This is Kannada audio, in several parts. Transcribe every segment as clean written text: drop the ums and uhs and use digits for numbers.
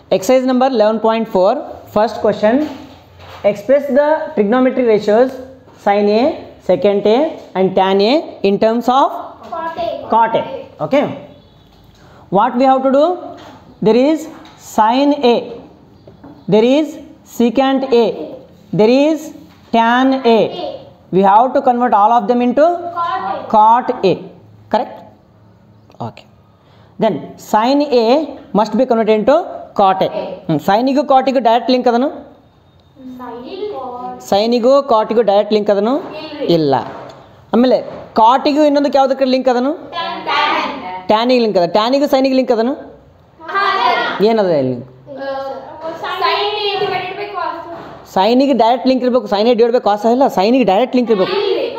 Exercise number 11.4. First question. Express the trigonometry ratios sin A, secant A and tan A in terms of cot A. Okay. What we have to do? There is sin A. There is secant A. There is tan A. We have to convert all of them into cot A. Correct? Okay. Then sin A must be converted into cot A. Sinigu cotigu direct link adanu. Sinigu cotigu direct link adanu illa. ಆಮೇಲೆ ಕಾಟಿಗೂ ಇನ್ನೊಂದಕ್ಕೆ ಯಾವುದಕ್ಕೆ ಲಿಂಕ್ ಅದನು? ಟ್ಯಾನಿಗೆ ಲಿಂಕ್ ಅದ. ಟ್ಯಾನಿಗೂ ಸೈನಿಗೆ ಲಿಂಕ್ ಅದನು ಏನದ ಲಿಂಕ್? ಸೈನಿಗೆ ಡೈರೆಕ್ಟ್ ಲಿಂಕ್ ಇರಬೇಕು. ಸೈನಿಗೆ ಡಿವೈಡ್ ಬೈ ಕಾಸ್ ಇಲ್ಲ, ಸೈನಿಗೆ ಡೈರೆಕ್ಟ್ ಲಿಂಕ್ ಇರಬೇಕು.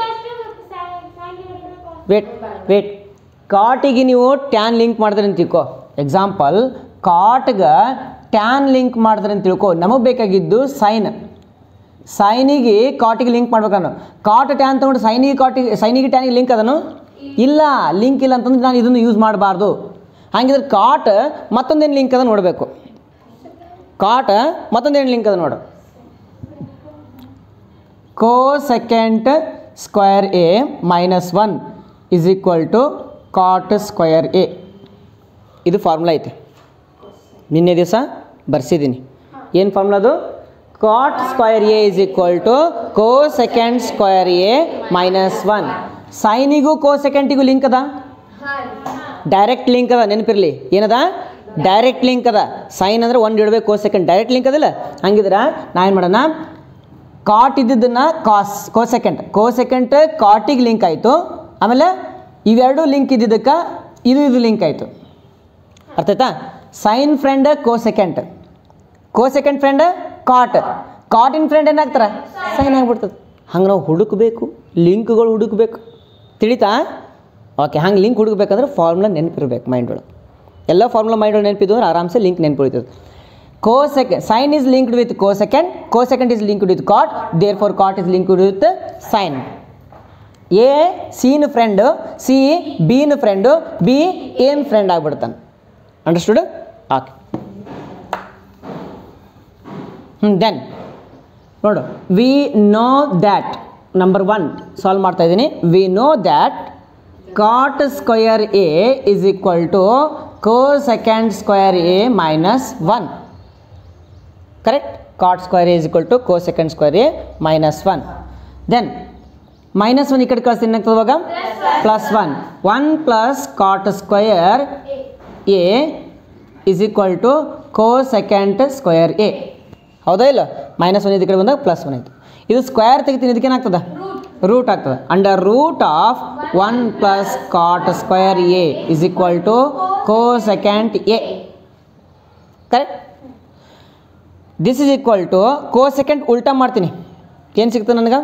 ವೇಟ್ ಕಾಟಿಗೆ ನೀವು ಟ್ಯಾನ್ ಲಿಂಕ್ ಮಾಡಿದ್ರೆ ಅಂತ ತಿಳ್ಕೊ. ಎಕ್ಸಾಂಪಲ್ ಕಾಟ್ಗೆ ಟ್ಯಾನ್ ಲಿಂಕ್ ಮಾಡಿದ್ರೆ ಅಂತ ತಿಳ್ಕೊ. ನಮಗೆ ಬೇಕಾಗಿದ್ದು ಸೈನಿಗೆ ಕಾಟಿಗೆ ಲಿಂಕ್ ಮಾಡ್ಬೇಕನ್ನು. ಕಾಟ್ ಟ್ಯಾನ್ ತೊಗೊಂಡು ಸೈನಿಗೆ ಟ್ಯಾನಿಗೆ ಲಿಂಕ್ ಅದನು ಇಲ್ಲ, ಲಿಂಕ್ ಇಲ್ಲ ಅಂತಂದ್ರೆ ನಾನು ಇದನ್ನು ಯೂಸ್ ಮಾಡಬಾರ್ದು. ಹಾಗಿದ್ರೆ ಕಾಟ್ ಮತ್ತೊಂದೇನು ಲಿಂಕ್ ಅದ ನೋಡಬೇಕು. ಕಾಟ್ ಮತ್ತೊಂದೇನು ಲಿಂಕ್ ಅದ ನೋಡು. Cosecant square A minus 1 is equal to cot square A. ಇದು ಫಾರ್ಮುಲಾ ಐತೆ, ನಿನ್ನೆ ದಿವಸ ಬರ್ಸಿದ್ದೀನಿ. ಏನು ಫಾರ್ಮುಲಾ ಅದು? Cot square a is equal to cosecant square A minus 1. ಸೈನಿಗೂ ಕೋಸೆಕೆಂಟಿಗೂ ಲಿಂಕ್ ಅದ, ಡೈರೆಕ್ಟ್ ಲಿಂಕ್ ಅದ. ನೆನಪಿರಲಿ, ಏನದ? ಡೈರೆಕ್ಟ್ ಲಿಂಕ್ ಅದ. ಸೈನ್ ಅಂದರೆ 1 divide by cosecant direct link ಅದಲ್ಲ. ಹಂಗಿದ್ರೆ ನಾ ಏನು ಮಾಡೋಣ, ಕಾಟ್ ಇದ್ದಿದ್ದನ್ನು ಕೋಸೆಕೆಂಟ್ ಕಾಟಿಗೆ ಲಿಂಕ್ ಆಯಿತು. ಆಮೇಲೆ ಇವೆರಡು ಲಿಂಕ್ ಇದ್ದಿದ್ದಕ್ಕೆ ಇದು ಲಿಂಕ್ ಆಯಿತು. ಅರ್ಥ ಆಯ್ತಾ? ಸೈನ್ ಫ್ರೆಂಡ್ ಕೋಸೆಕೆಂಟ್ ಫ್ರೆಂಡ್ ಕಾಟಿನ ಫ್ರೆಂಡ್ ಏನಾಗ್ತಾರೆ? ಸೈನ್ ಆಗಿಬಿಡ್ತದೆ. ಹಂಗೆ ನಾವು ಹುಡುಕಬೇಕು, ಲಿಂಕ್ಗಳು ಹುಡುಕಬೇಕು. ತಿಳಿತಾ? ಓಕೆ. ಹಂಗೆ ಲಿಂಕ್ ಹುಡುಕಬೇಕಂದ್ರೆ ಫಾರ್ಮುಲಾ ನೆನಪಿರ್ಬೇಕು ಮೈಂಡ್ ಒಳಗೆ. ಎಲ್ಲ ಫಾರ್ಮುಲಾ ಮೈಂಡ್ ಒಳಗೆ ನೆನಪಿದ್ದು ಅಂದ್ರೆ ಆರಾಮ್ಸೆ ಲಿಂಕ್ ನೆನಪುಳಿತದೆ. Sine is linked with cosecant is linked with cot, therefore cot is linked with sine. A ಸಿನ ಫ್ರೆಂಡು, ಸಿ ಬಿನ ಫ್ರೆಂಡು, ಬಿ ಎನ್ ಫ್ರೆಂಡ್ ಆಗಿಬಿಡ್ತಾನೆ. ಅಂಡರ್ಸ್ಟುಡ್? ಓಕೆ. ದೆನ್ ನೋಡು, we know that number 1 solve ಮಾಡ್ತಾ ಇದ್ದೀನಿ. We know that cot square A is equal to cosecant square a minus 1. Correct? Cot square A is equal to cosecant square a minus 1. Then minus 1 ಈ ಕಡೆ ಕಳಿಸ್ತೀನಿ, ಏನಾಗ್ತದೆ ಇವಾಗ? +1. 1 plus cot square A is equal to cosecant square a. ಹೌದಾ ಇಲ್ಲ? -1 ಈ ಕಡೆ ಬಂದಾಗ +1 ಆಯಿತು. ಇದು ಸ್ಕ್ವೇರ್ ತೆಗಿತೀನಿ, ಇದಕ್ಕೇನಾಗ್ತದೆ? ರೂಟ್ ಆಗ್ತದೆ. Under root of 1 plus cot square a is equal to cosecant a. Correct? This is equal to cosecant ಉಲ್ಟಾ ಮಾಡ್ತೀನಿ, ಏನು ಸಿಗ್ತದೆ ನನಗೆ?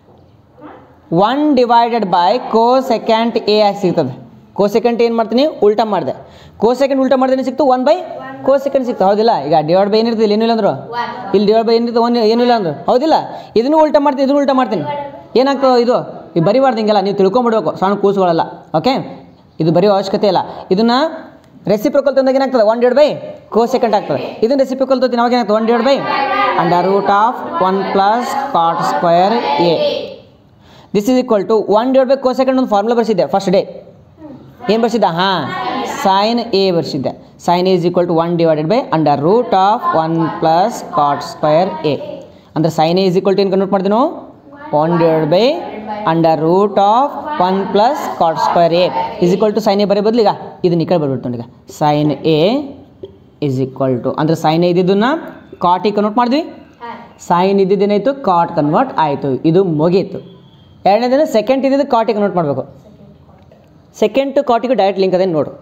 1 ಡಿವೈಡೆಡ್ ಬೈ ಕೋಸೆಕೆಂಟ್ ಎ ಆಗಿ ಸಿಗ್ತದೆ. ಕೋಸೆಕೆಂಟ್ ಏನು ಮಾಡ್ತೀನಿ? ಉಲ್ಟಾ ಮಾಡಿದೆ. ಕೋಸೆಕೆಂಟ್ ಉಲ್ಟಾ ಮಾಡಿದ್ರೆ ಸಿಕ್ತು 1 ಬೈ ಕೋಸೆಕೆಂಟ್ ಸಿಕ್ತು. ಹೌದಿಲ್ಲ? ಈಗ ಡಿವೈಡ್ ಬೈ ಏನಿರ್ತದೆ? ಏನಿಲ್ಲ ಅಂದರು ಇಲ್ಲಿ ಡಿವೈಡ್ ಬೈ ಏನಿರ್ತದೆ? 1 ಏನಿಲ್ಲ ಅಂದರು. ಹೌದಿಲ್ಲ? ಇದನ್ನು ಉಲ್ಟಾ ಮಾಡ್ತೀನಿ, ಇದನ್ನು ಉಲ್ಟಾ ಮಾಡ್ತೀನಿ. ಏನಾಗ್ತದೆ ಇದು? ಬರಿಬಾರ್ದು ಹಿಂಗೆಲ್ಲ, ನೀವು ತಿಳ್ಕೊಂಬಿಡ್ಬೇಕು, ಸಣ್ಣ ಕೂಸುಗಳಲ್ಲ. ಓಕೆ, ಇದು ಬರೆಯೋ ಅವಶ್ಯಕತೆ ಇಲ್ಲ. ಇದನ್ನು ರೆಸಿಪ್ರೋಕಲ್ ತಂದಾಗ ಏನಾಗ್ತದೆ? 1 ಡಿವೈಡ್ ಬೈ ಕೋಸೆಕೆಂಟ್ ಆಗ್ತದೆ. ಇದನ್ನು ರೆಸಿಪ್ರೋಕಲ್ ತೊಗೊಂಡು ಅವಾಗ ಏನಾಗ್ತದೆ? 1 divide by under root of 1 plus cot square A. This is equal to 1 divide by cosecant ಒಂದು ಫಾರ್ಮುಲಾ ಬರ್ಸಿದ್ದೆ ಫಸ್ಟ್ ಡೇ. ಏನು ಬರ್ಸಿದ್ದ? ಹಾಂ, ಸೈನ್ ಎ ಬರ್ಸಿದ್ದೆ. Sine A is equal to 1 divided by under root of 1 plus cot square a. ಅಂದರೆ sine A is equal to ಏನು ಕನ್ವರ್ಟ್ ಮಾಡ್ತೀವಿ ನಾವು? 1 divide by under root of 1 plus cot square a is equal to sine a ಬರೀ ಬದಲು ಈಗ ಇದನ್ನ ಈ ಕಡೆ ಬರ್ಬಿಟ್ಟು ಈಗ sine A is equal to, ಅಂದರೆ ಸೈನ್ ಎ ಇದ್ದಿದ್ದನ್ನು ಕಾಟಿಗೆ ಕನ್ವರ್ಟ್ ಮಾಡಿದ್ವಿ. ಸೈನ್ ಇದ್ದಿದ್ದೇನಾಯಿತು? ಕಾಟ್ ಕನ್ವರ್ಟ್ ಆಯಿತು. ಇದು ಮುಗೀತು. ಎರಡನೇದಿನ ಸೆಕೆಂಡ್ ಇದ್ದಿದ್ದು ಕಾಟಿಗೆ ಕನ್ವರ್ಟ್ ಮಾಡಬೇಕು. ಸೆಕೆಂಡ್ ಟು ಕಾಟಿಗೂ ಡೈರೆಕ್ಟ್ ಲಿಂಕ್ ಅದೇನು ನೋಡು.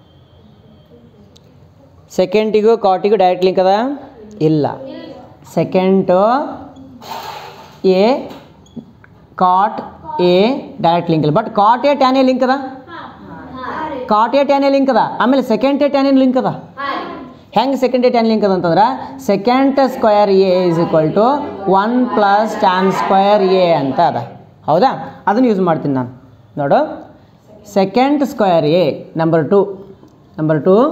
ಸೆಕೆಂಡಿಗೂ ಕಾಟಿಗೂ ಡೈರೆಕ್ಟ್ ಲಿಂಕ್ ಅದ? ಇಲ್ಲ. Second a cot a direct link ಇಲ್ಲ. But cot a tan a link ಅದ. Cot a tan a link ಅದ. ಆಮೇಲೆ second a tan a link ಅದ. ಹೆಂಗೆ ಸೆಕೆಂಡ್ ಎ ಟ್ಯಾನ್ ಲಿಂಕ್ ಅದ ಅಂತಂದ್ರೆ second square a is equal to 1 plus tan square A ಅಂತ ಅದ. ಹೌದಾ? ಅದನ್ನು ಯೂಸ್ ಮಾಡ್ತೀನಿ ನಾನು. ನೋಡು, second square a number 2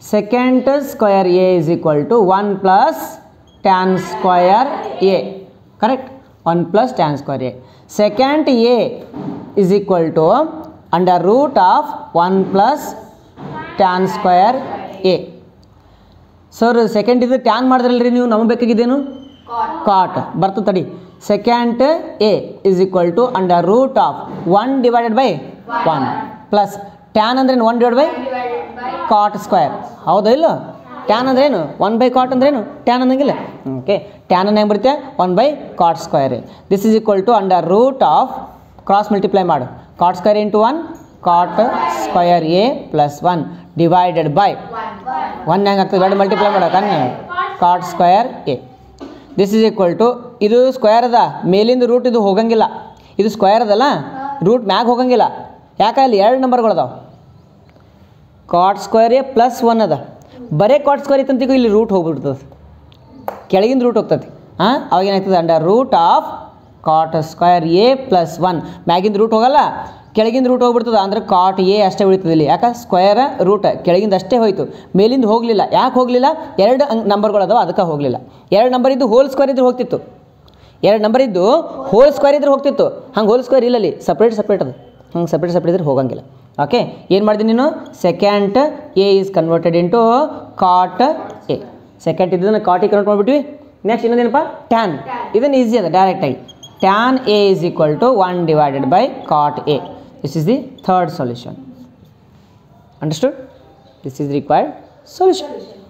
secant square a is equal to 1 plus tan square a. Correct? 1 plus tan square a. Secant a is equal to under root of 1 plus tan square a. Sir second ಇದು ಟ್ಯಾನ್ ಮಾಡಿದ್ರಲ್ರಿ ನೀವು, ನಮಗೆ ಬೇಕಾಗಿದ್ದೇನು ಕಾಟ್ ಬರ್ತದೆ ತಡಿ. Second a is equal to under root of 1 divided by 1 plus tan ಅಂದ್ರೆ 1 ಡಿವೈಡ್ ಬೈ ಕಾಟ್ ಸ್ಕ್ವೇರ್. ಹೌದಾ ಇಲ್ಲ? ಟ್ಯಾನ್ ಅಂದ್ರೆ ಏನು? 1 ಬೈ ಕಾಟ್ ಅಂದ್ರೆ ಏನು? ಟ್ಯಾನ್ ಅನ್ನಂಗಿಲ್ಲ. ಓಕೆ, ಟ್ಯಾನ್ ಅನ್ನು ಹೆಂಗೆ ಬರುತ್ತೆ? 1 by cot square. This is equal to under root of cross multiply ಮಾಡು. Cot square into 1 cot square a plus 1 divided by 1 ಹೆಂಗೆ ಆಗ್ತದೆ? ಎರಡು ಮಲ್ಟಿಪ್ಲೈ ಮಾಡೋಕೆ cot square A. This is equal to, ಇದು ಸ್ಕ್ವೇರ್ ಅದ, ಮೇಲಿಂದ ರೂಟ್ ಇದು ಹೋಗಂಗಿಲ್ಲ. ಇದು ಸ್ಕ್ವೇರ್ ಅದಲ್ಲ, ರೂಟ್ ಮ್ಯಾಗ ಹೋಗಂಗಿಲ್ಲ. ಯಾಕೆ? ಅಲ್ಲಿ 2 ನಂಬರ್ಗಳು ಅದಾವೆ. ಕಾಟ್ ಸ್ಕ್ವೇರ್ ಎ ಪ್ಲಸ್ 1 ಅದ. ಬರೇ ಕಾಟ್ ಸ್ಕ್ವೇರ್ ಇತ್ತಂತಿಗೂ ಇಲ್ಲಿ ರೂಟ್ ಹೋಗ್ಬಿಡ್ತದೆ, ಕೆಳಗಿಂದ ರೂಟ್ ಹೋಗ್ತದೆ. ಅವಾಗ ಏನಾಗ್ತದೆ? Under root of cot square a plus 1. ಮ್ಯಾಗಿಂದ ರೂಟ್ ಹೋಗಲ್ಲ, ಕೆಳಗಿಂದ ರೂಟ್ ಹೋಗ್ಬಿಡ್ತದೆ. ಅಂದ್ರೆ ಕಾಟ್ ಎ ಅಷ್ಟೇ ಉಳಿತದೆ ಇಲ್ಲಿ. ಯಾಕೆ? ಸ್ಕ್ವೇರ್ ರೂಟ್ ಕೆಳಗಿಂದ ಅಷ್ಟೇ ಹೋಯ್ತು, ಮೇಲಿಂದ ಹೋಗಲಿಲ್ಲ. ಯಾಕೆ ಹೋಗಲಿಲ್ಲ? 2 ನಂಬರ್ಗಳು ಅದಾವೆ, ಅದಕ್ಕೆ ಹೋಗಲಿಲ್ಲ. 2 ನಂಬರ್ ಇದ್ದು ಹೋಲ್ ಸ್ಕ್ವೇರ್ ಇದ್ರೆ ಹೋಗ್ತಿತ್ತು. 2 ನಂಬರ್ ಇದ್ದು ಹೋಲ್ ಸ್ಕ್ವೇರ್ ಇದ್ರೆ ಹೋಗ್ತಿತ್ತು. ಹಂಗೆ ಹೋಲ್ ಸ್ಕ್ವೇರ್ ಇಲ್ಲಲ್ಲಿ, ಸಪ್ರೇಟ್ ಅದು. ಹಂಗೆ ಸಪ್ರೇಟ್ ಇದ್ರೆ ಹೋಗಂಗಿಲ್ಲ. ಓಕೆ, ಏನು ಮಾಡಿದೆ ನೀನು? Secant A is converted into cot A. Secant ಇದನ್ನು ಕಾಟಿಗೆ ಕನ್ವರ್ಟ್ ಮಾಡಿಬಿಟ್ವಿ. ನೆಕ್ಸ್ಟ್ ಇನ್ನೊಂದೇನಪ್ಪ? ಟ್ಯಾನ್. ಇದನ್ನು ಈಸಿ ಅದ, ಡೈರೆಕ್ಟಾಗಿ tan A is equal to 1 divided by cot A. This is the third solution. Understood? This is the required solution.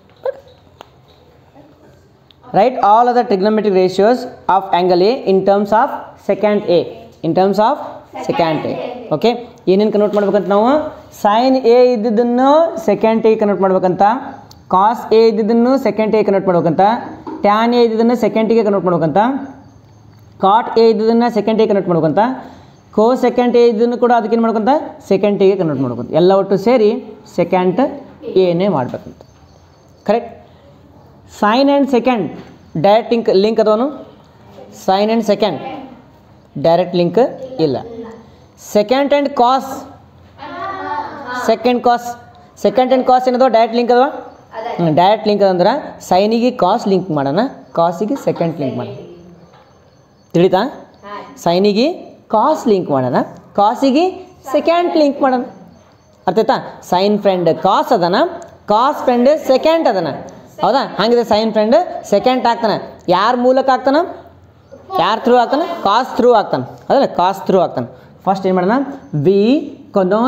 Write all other trigonometric ratios of angle A in terms of secant A. In terms of secant A. Okay? ಏನೇನು ಕನ್ವರ್ಟ್ ಮಾಡ್ಬೇಕಂತ ನಾವು? ಸೈನ್ ಎ ಇದ್ದಿದ್ದನ್ನು ಸೆಕೆಂಡ್ ಎ ಕನ್ವರ್ಟ್ ಮಾಡ್ಬೇಕಂತ, ಕಾಸ್ ಎ ಇದ್ದಿದ್ದನ್ನು ಸೆಕೆಂಡ್ ಎ ಕನ್ವರ್ಟ್ ಮಾಡ್ಬೇಕಂತ, ಟ್ಯಾನ್ ಎ ಇದ್ದಿದ್ದನ್ನು ಸೆಕೆಂಡಿಗೆ ಕನ್ವರ್ಟ್ ಮಾಡ್ಬೇಕಂತ, ಕಾಟ್ ಎ ಇದ್ದಿದ್ದನ್ನು ಸೆಕೆಂಡ್ ಎ ಕನ್ವರ್ಟ್ ಮಾಡ್ಬೇಕಂತ, ಕೋ ಸೆಕೆಂಡ್ ಎ ಇದನ್ನು ಕೂಡ ಅದಕ್ಕೇನು ಮಾಡ್ಬೇಕಂತ? ಸೆಕೆಂಡ್ ಎಗೆ ಕನ್ವರ್ಟ್ ಮಾಡ್ಬೇಕಂತ. ಎಲ್ಲ ಒಟ್ಟು ಸೇರಿ ಸೆಕೆಂಡ್ ಎನೇ ಮಾಡ್ಬೇಕಂತ. Correct? Sine and secant direct link ಅದವನು. Sine and secant direct link ಇಲ್ಲ. Secant and cos, secant and cos ಏನದವ? ಡೈರೆಕ್ಟ್ ಲಿಂಕ್ ಅದಾವ. ಡೈರೆಕ್ಟ್ ಲಿಂಕ್ ಅದಂದ್ರೆ ಸೈನಿಗೆ ಕಾಸ್ ಲಿಂಕ್ ಮಾಡೋಣ, ಕಾಸಿಗೆ ಸೆಕೆಂಡ್ ಲಿಂಕ್ ಮಾಡೋಣ. ತಿಳಿತಾ? ಸೈನಿಗೆ ಕಾಸ್ ಲಿಂಕ್ ಮಾಡೋಣ, ಕಾಸಿಗೆ ಸೆಕೆಂಡ್ ಲಿಂಕ್ ಮಾಡೋಣ. ಅರ್ಥ ಆಯ್ತಾ? ಸೈನ್ ಫ್ರೆಂಡ್ ಕಾಸ್ ಅದನ, ಕಾಸ್ ಫ್ರೆಂಡ್ ಸೆಕೆಂಡ್ ಅದನ. ಹೌದಾ? ಹಾಗಿದ್ರೆ ಸೈನ್ ಫ್ರೆಂಡ್ ಸೆಕೆಂಡ್ ಆಗ್ತಾನೆ. ಯಾರ ಮೂಲಕ ಆಗ್ತಾನೆ? ಯಾರ ಥ್ರೂ ಆಗ್ತಾನೆ? ಕಾಸ್ ಥ್ರೂ ಆಗ್ತಾನೆ. ಹೌದಲ್ಲ? ಕಾಸ್ ಥ್ರೂ ಆಗ್ತಾನೆ. ಫಸ್ಟ್ ಏನು ಮಾಡೋಣ? We know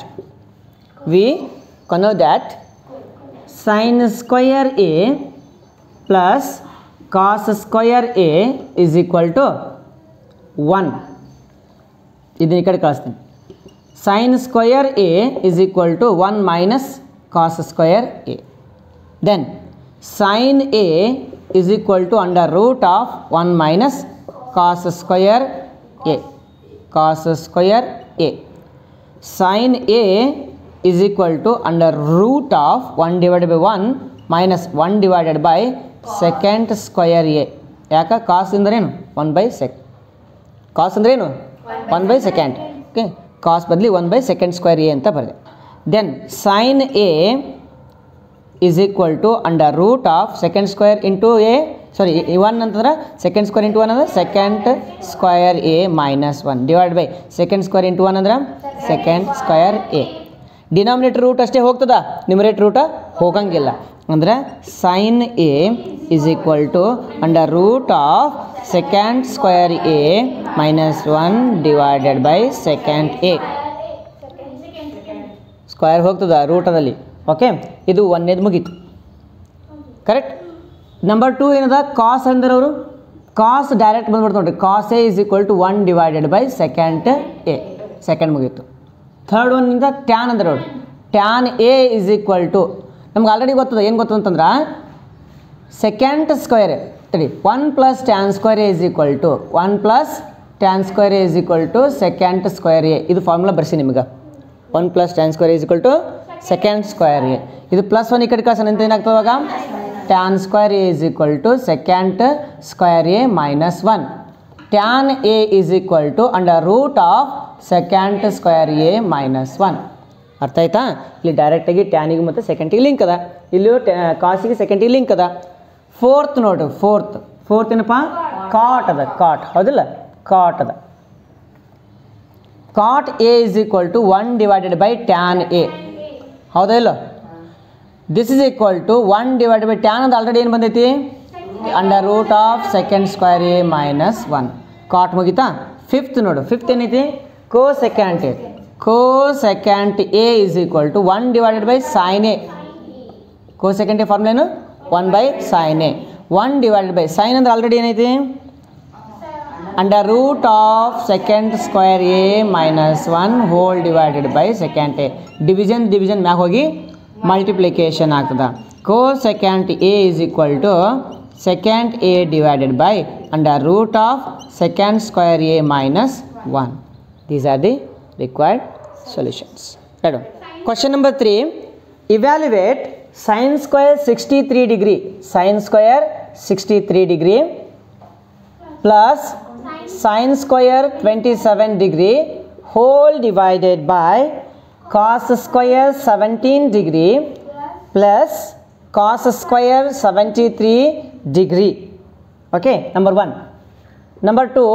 that sine square A plus cos square A is equal to 1. ಇದನ್ನ ಈ ಕಡೆ ಕಳಿಸ್ತೀನಿ. Sine square A is equal to 1 minus cos square A. Then sine A is equal to under root of 1 minus cos square A. Sine A is equal to under root of 1 divided by 1 minus 1 divided by secant square A. ಯಾಕೆ? ಕಾಸ್ ಅಂದ್ರೇನು? 1 ಬೈ ಸೆಕ್. ಕಾಸ್ ಅಂದ್ರೇನು? 1 ಬೈ ಸೆಕೆಂಡ್. ಓಕೆ, ಕಾಸ್ ಬದಲಿ 1 ಬೈ ಸೆಕೆಂಡ್ ಸ್ಕ್ವೇರ್ ಎ ಅಂತ ಬರೆದೆ. Then sine A is equal to under root of secant square into A, sorry 1 ಅಂತಂದ್ರೆ ಸೆಕೆಂಡ್ ಸ್ಕ್ವೇರ್ ಇಂಟು 1 ಅಂದ್ರೆ secant square A minus 1 divide by secant square into 1 ಅಂದ್ರೆ secant square A. Denominator root ಅಷ್ಟೇ ಹೋಗ್ತದ, ನ್ಯೂಮರೇಟರ್ ರೂಟ ಹೋಗಂಗಿಲ್ಲ. ಅಂದರೆ sine A is equal to under root of secant square A minus 1 divided by second A. Square ಹೋಗ್ತದ ರೂಟದಲ್ಲಿ. ಓಕೆ, ಇದು ಒಂದೇದು ಮುಗೀತು. ಕರೆಕ್ಟ್? ನಂಬರ್ 2 ಏನದ? ಕಾಸ್ ಅಂದ್ರೆ ಅವರು ಕಾಸ್ ಡೈರೆಕ್ಟ್ ಬಂದ್ಬಿಡ್ತು ನೋಡ್ರಿ. Cos A is equal to 1 divided by second A. Second ಮುಗೀತು. ಥರ್ಡ್ ಒನ್ನಿಂದ ಟ್ಯಾನ್ ಅಂದ್ರೆ ನೋಡಿ. Tan A is equal to ನಮ್ಗೆ ಆಲ್ರೆಡಿ ಗೊತ್ತದ. ಏನು ಗೊತ್ತು ಅಂತಂದ್ರೆ ಸೆಕೆಂಡ್ ಸ್ಕ್ವೇರ್ ತಡಿ 1 plus tan square A is equal to 1 plus tan square A is equal to secant square A. ಇದು ಫಾರ್ಮುಲಾ ಬರ್ಸಿ ನಿಮ್ಗೆ. 1 plus tan square A is equal to secant square A. ಇದು ಪ್ಲಸ್ 1 ಈ ಕಡೆ ಕಳ್ಸೋಣ ಅಂತ ಏನಾಗ್ತದೆ ಇವಾಗ? Tan square A is equal to secant square A minus 1. Tan A is equal to under root of secant square A minus 1. ಅರ್ಥ ಆಯ್ತಾ? ಇಲ್ಲಿ ಡೈರೆಕ್ಟಾಗಿ ಟ್ಯಾನಿಗೆ ಮತ್ತು ಸೆಕೆಂಡಿಗೆ ಲಿಂಕ್ ಅದ, ಇಲ್ಲಿ ಕಾಸಿಗೆ ಸೆಕೆಂಡಿಗೆ ಲಿಂಕ್ ಅದ. ಫೋರ್ತ್ ನೋಡ್ರಿ, ಫೋರ್ತ್ ಏನಪ್ಪ? ಕಾಟ್ ಅದ, ಕಾಟ್ ಹೌದಿಲ್ಲ? ಕಾಟ್ ಅದ. Cot A is equal to 1 divided by tan A, ಹೌದಾ ಇಲ್ಲ? This is equal to 1 divided by tan ಅದು ಆಲ್ರೆಡಿ ಏನು ಬಂದೈತಿ? Under root of secant square A minus 1. Cot ಮುಗಿತಾ? ಫಿಫ್ತ್ ನೋಡು, ಫಿಫ್ತ್ ಏನೈತಿ? Cosecant A. Cosecant A is equal to 1 divided by sine A. Cosecant A formula ಏನು? 1 by sine A. 1 divided by sine ಅಂದ್ರೆ ಆಲ್ರೆಡಿ ಏನೈತಿ? Under root of secant square A minus 1 whole divided by second A. Division ಮ್ಯಾಗ ಹೋಗಿ ಮಲ್ಟಿಪ್ಲಿಕೇಶನ್ ಆಗ್ತದೆ. Cosecant A is equal to secant A divided by under root of secant square A minus 1. These are the required solutions. Question number 3. Evaluate sin square 63 degree. Sin square 63 degree plus sin square 27 degree whole divided by cos square 17 degree plus cos square 73 degree. Okay, number 1. Number 2,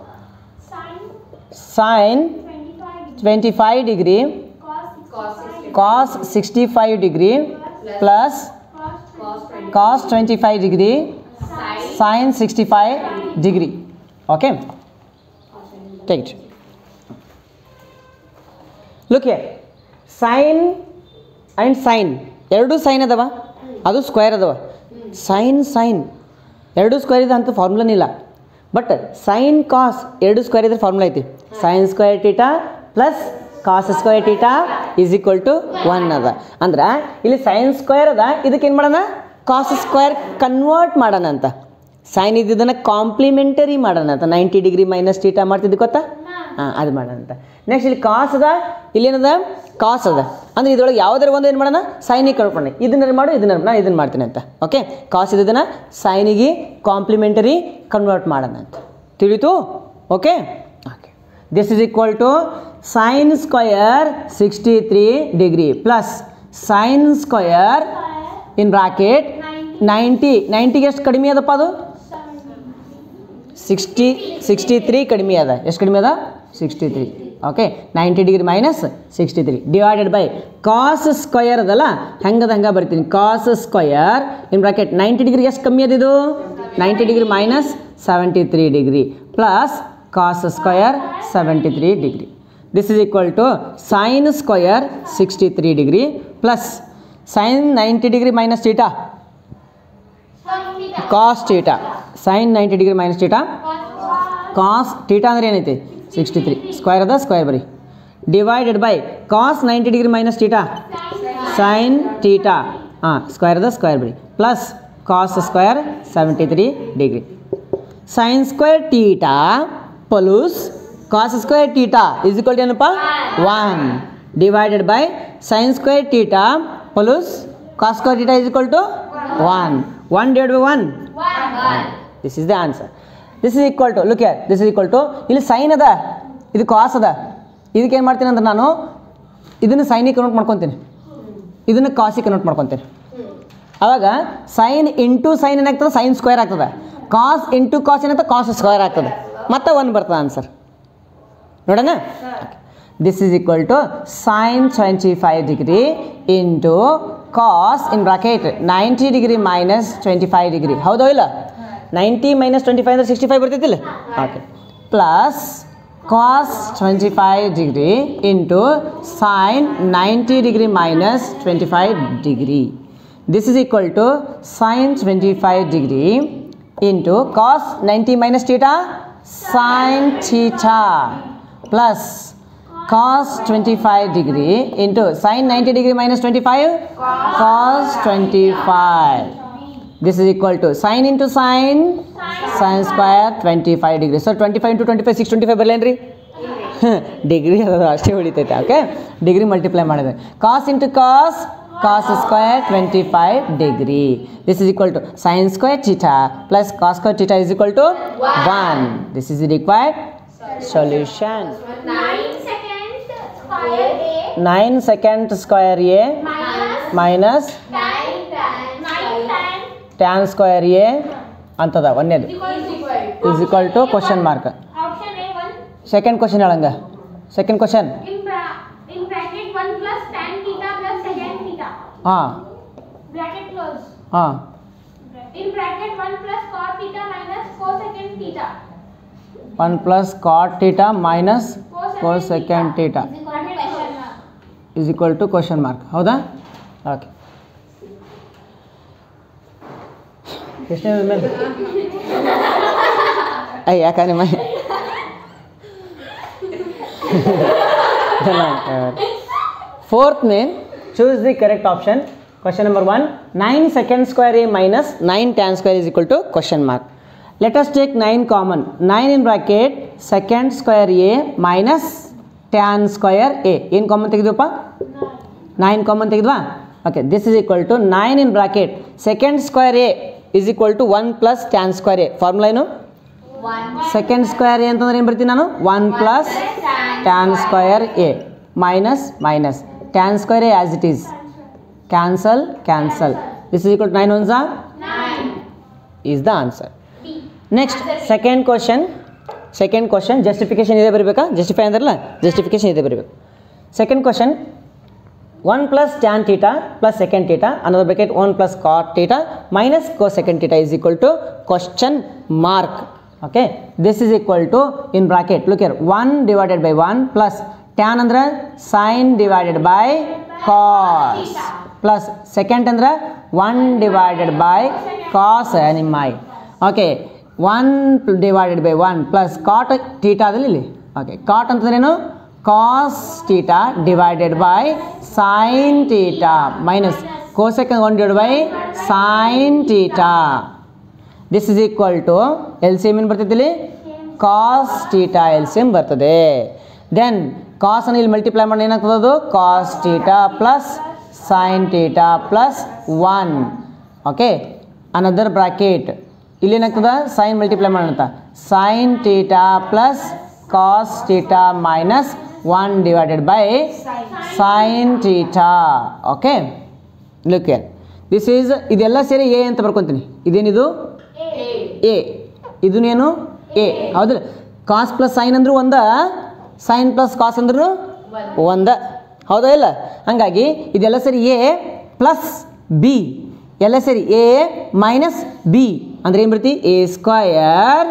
sin 25 degree cos 65 degree plus cos 25 degree sin 65 degree. Okay, take it. Look here, sin and sin ಎರಡು ಸೈನ್ ಅದಾವ, ಅದು ಸ್ಕ್ವೇರ್ ಅದಾವ. ಸೈನ್ ಎರಡು ಸ್ಕ್ವೇರ್ ಇದೆ ಅಂತ ಫಾರ್ಮುಲಾನೇ ಇಲ್ಲ. ಬಟ್ ಸೈನ್ ಕಾಸ್ ಎರಡು ಸ್ಕ್ವೇರ್ ಇದ್ರೆ ಫಾರ್ಮುಲಾ ಐತಿ. Sine square theta plus cos square theta is equal to 1 ಅದ. ಅಂದ್ರೆ ಇಲ್ಲಿ ಸೈನ್ ಸ್ಕ್ವೇರ್ ಅದ, ಇದಕ್ಕೆ ಏನು ಮಾಡೋಣ? ಕಾಸ್ ಸ್ಕ್ವೇರ್ ಕನ್ವರ್ಟ್ ಮಾಡೋಣ ಅಂತ. ಸೈನ್ ಇದ್ದಿದ್ದನ್ನು ಕಾಂಪ್ಲಿಮೆಂಟರಿ ಮಾಡೋಣ ಅಂತ. 90 ಡಿಗ್ರಿ ಮೈನಸ್ ಟೀಟಾ ಮಾಡ್ತಿದ್ದು ಗೊತ್ತಾ? ಅದು ಮಾಡೋಣ ಅಂತ. ನೆಕ್ಸ್ಟ್ ಇಲ್ಲಿ ಕಾಸ್ ಅದ, ಇಲ್ಲೇನದ? ಕಾಸ್ ಅದ. ಅಂದರೆ ಇದ್ರೊಳಗೆ ಯಾವುದಾರು ಒಂದು ಏನು ಮಾಡೋಣ? ಸೈನಿಗೆ ಕನ್ವರ್ಟ್ ಮಾಡೋಣ. ಇದನ್ನ ಮಾಡು, ನಾನು ಇದನ್ನು ಮಾಡ್ತೀನಿ ಅಂತ. ಓಕೆ, ಕಾಸ್ ಇದ್ದದನ್ನು ಸೈನಿಗೆ ಕಾಂಪ್ಲಿಮೆಂಟರಿ ಕನ್ವರ್ಟ್ ಮಾಡೋಣ ಅಂತ. ತಿಳಿತು? Okay okay. This is equal to sine square 63 degree plus sine square in bracket 90ಗೆ ಎಷ್ಟು ಕಡಿಮೆ ಅದಪ್ಪ? ಅದು 63 ಕಡಿಮೆ ಅದ. ಎಷ್ಟು ಕಡಿಮೆ ಅದ? 63. Okay, 90 degree minus 63 divided by cos square ಅದಲ್ಲ, ಹೆಂಗದ ಹಂಗೆ ಬರ್ತೀನಿ. ಕಾಸ್ ಸ್ಕ್ವಯರ್ ಇನ್ ಬ್ರಾಕೆಟ್ 90 ಡಿಗ್ರಿಗೆ ಎಷ್ಟು ಕಮ್ಮಿ ಅದಿದು? 90 degree minus 73 degree plus cos square 73 degree. This is equal to sine square 63 degree plus sine 90 degree minus theta cos theta. Sine 90 degree minus theta cos theta ಅಂದರೆ ಏನೈತಿ? 63 ಸ್ಕ್ವೇರ್ ಅದ, ಸ್ಕ್ವೇರ್ ಬರಿ divided by cos 90 degree minus theta sine theta square ಅದ, ಸ್ಕ್ವೇರ್ ಬರಿ plus cos square 73 degree. Sine square theta plus cos square theta is equal to ಏನಪ್ಪ? 1 divided by sine square theta plus cos square theta is equal to 1 divided by 1. This is the answer. This is equal to, look here, this is equal to, ಇಲ್ಲಿ ಸೈನ್ ಅದ, ಇದು ಕಾಸ್ ಅದ. ಇದಕ್ಕೆ ಏನು ಮಾಡ್ತೀನಿ ಅಂದ್ರೆ ನಾನು ಇದನ್ನು ಸೈನಿಗೆ ಕನ್ವರ್ಟ್ ಮಾಡ್ಕೊತೀನಿ, ಇದನ್ನು ಕಾಸಿಗೆ ಕನ್ವರ್ಟ್ ಮಾಡ್ಕೊತೀನಿ. ಆವಾಗ ಸೈನ್ ಇಂಟು ಸೈನ್ ಏನಾಗ್ತದೆ? ಸೈನ್ ಸ್ಕ್ವೇರ್ ಆಗ್ತದೆ. ಕಾಸ್ ಇಂಟು ಕಾಸ್ ಏನಾಗ್ತದೆ? ಕಾಸ್ ಸ್ಕ್ವೇರ್ ಆಗ್ತದೆ. ಮತ್ತೆ 1 ಬರ್ತದೆ ಆನ್ಸರ್. ನೋಡೋಣ. This is equal to sine 25 degree into cos in bracket 90 degree minus 25 degree. ಹೌದೋ ಇಲ್ಲ? 90 ಮೈನಸ್ 25 ಅಂದರೆ 65 ಬರ್ತೈತಿಲ್ಲ? Okay, plus cos 25 degree into sine 90 degree minus 25 degree. This is equal to sine 25 degree into cos 90 minus theta sine theta plus cos 25 degree into sin 90 degree minus 25 cos 25. This is equal to sin into sin square 25 degree. So 25 into 25 625 ಬರಲೇನ್ರಿ? ಡಿಗ್ರಿ ಅದು ಅಷ್ಟೇ ಹೊಡಿತೈತೆ. ಓಕೆ, ಡಿಗ್ರಿ ಮಲ್ಟಿಪ್ಲೈ ಮಾಡಿದ್ರೆ cos into cos square 25 degree. This is equal to sin square theta plus cos square theta is equal to 1. This is the required solution. 9 seconds. 9 secant square A minus tan square A ಅಂತದ ಒಂದೇದು is equal to question mark. Second question ಹೇಳಂಗ. Second question. In bracket 1 plus tan theta plus secant theta. Bracket close. In bracket 1 plus cot theta minus cosecant theta. 1 plus cot theta minus cosecant theta is equal to question mark. ಹೌದಾ? ಓಕೆ. ಎಷ್ಟನೇ ಮೇಲೆ ಯಾಕ ನಿಮ್ಮ fourth main, choose the correct option. Question number 1, 9 secant square A minus 9 tan square is equal to question mark. Let us take 9 common. 9 in bracket secant square A minus tan square A. ಏನು ಕಾಮನ್ ತೆಗೆದ್ವಪ್ಪ? 9 ಕಾಮನ್ ತೆಗೆದ್ವಾ? Okay, this is equal to 9 in bracket secant square A is equal to 1 plus tan square A. Formula ಏನು? secant square A ಅಂತಂದ್ರೆ ಏನು ಬರ್ತೀನಿ ನಾನು? 1 plus tan square A minus tan square A as it is. Cancel. This is equal to 9 ones are 9 is the answer. Next, second question justification ಇದೆ ಬರಬೇಕಾ? justify ಅಂದ್ರಲ್ಲ, justification ಇದೆ ಬರಬೇಕು. Second question, 1 plus tan theta plus secant theta, another bracket 1 plus cot theta minus cosecant theta is equal to question mark. Okay, this is equal to, in bracket look here, 1 divided by 1 plus tan ಅಂದ್ರೆ sin divided by cos plus secant ಅಂದ್ರೆ 1 divided by cos animai. Okay, 1 divided by 1 plus cot theta ಅದಲ್ಲಿ. Okay, cot ಅಂತಂದ್ರೆ ಏನು? cos theta divided by sin theta minus cosecant 1 divided by sin theta. This is equal to LCM ಏನು ಬರ್ತೈತಿ ಇಲ್ಲಿ? cos theta LCM ಬರ್ತದೆ. Then cos ಅನ್ನು ಇಲ್ಲಿ ಮಲ್ಟಿಪ್ಲೈ ಮಾಡಿ ಏನಾಗ್ತದೆ ಅದು? cos theta plus sin theta plus 1. Okay, another bracket ಇಲ್ಲಿ ಏನಾಗ್ತದೆ? sin ಮಲ್ಟಿಪ್ಲೈ ಮಾಡೋಣ. sin theta plus cos theta minus 1 divided by sin theta. Okay, look here, this is, ಇದೆಲ್ಲ ಸೇರಿ ಎ ಅಂತ ಬರ್ಕೊತೀನಿ. ಇದೇನಿದು? ಎ. ಇದನ್ನೇನು? ಎ. ಹೌದಲ್ಲ? ಕಾಸ್ ಪ್ಲಸ್ ಸೈನ್ ಅಂದ್ರೂ ಒಂದ, ಸೈನ್ ಪ್ಲಸ್ ಕಾಸ್ ಅಂದ್ರೂ ಒಂದ, ಹೌದಾ ಇಲ್ಲ? ಹಂಗಾಗಿ ಇದೆಲ್ಲ ಸರಿ ಎ ಪ್ಲಸ್ ಬಿ, ಎಲ್ಲ ಸರಿ ಎ ಮೈನಸ್ ಬಿ ಅಂದ್ರೆ ಏನು ಬರ್ತಿ? A square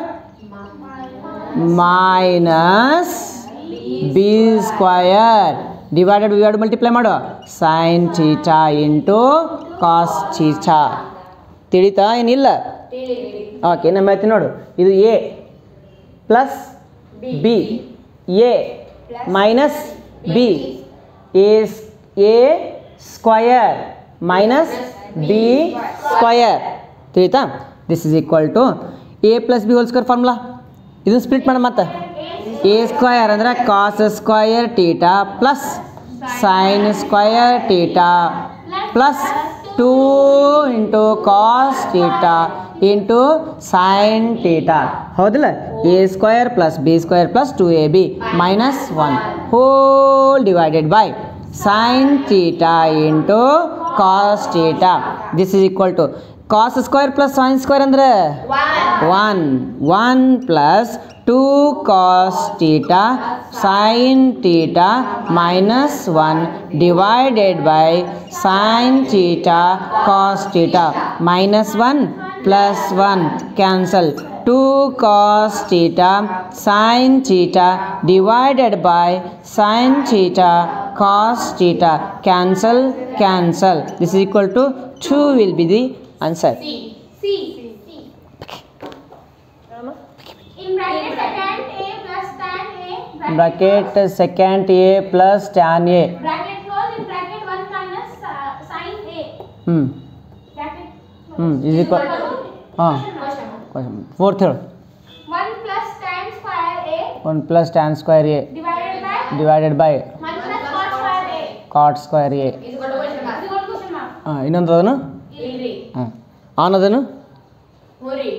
minus B square divided multiply ಮಾಡು, sine theta into cos theta. ತಿಳಿತಾ ಏನಿಲ್ಲ? ಓಕೆ, ನಮ್ಮ ಹೇಳ್ತೀನಿ ನೋಡು, ಇದು A plus B, A minus B, A square minus B square. ತಿಳಿತಾ? This is equal to A plus B whole square formula. ಇದನ್ನು ಸ್ಪ್ಲಿಟ್ ಮಾಡಿ ಮತ್ತೆ ಎ ಸ್ಕ್ವಯರ್ ಅಂದರೆ cos square theta plus sine square theta plus 2 into cos theta into sine theta. ಹೌದಿಲ್ಲ? A square plus B square plus 2ab minus 1 whole divided by sine theta into cos theta. This is equal to cos square plus sine square ಅಂದರೆ 1 plus 2 cos theta sine theta minus 1 divided by sine theta cos theta minus 1 plus 1 cancel, 2 cos theta sin theta divided by sin theta cos theta, cancel. This is equal to 2 will be the answer. C. In bracket secant A plus tan A, bracket secant A plus tan A, bracket close, in bracket 1 minus sin A, bracket is equal fourth here, 1 plus tan square A, 1 plus tan square A divided by 1 plus cot square A cot square A. is equal to question mark. ಇನ್ನೊಂದು ಅದನ್ನು Ilri. ಆನ್ ಅದನ್ನು Hori.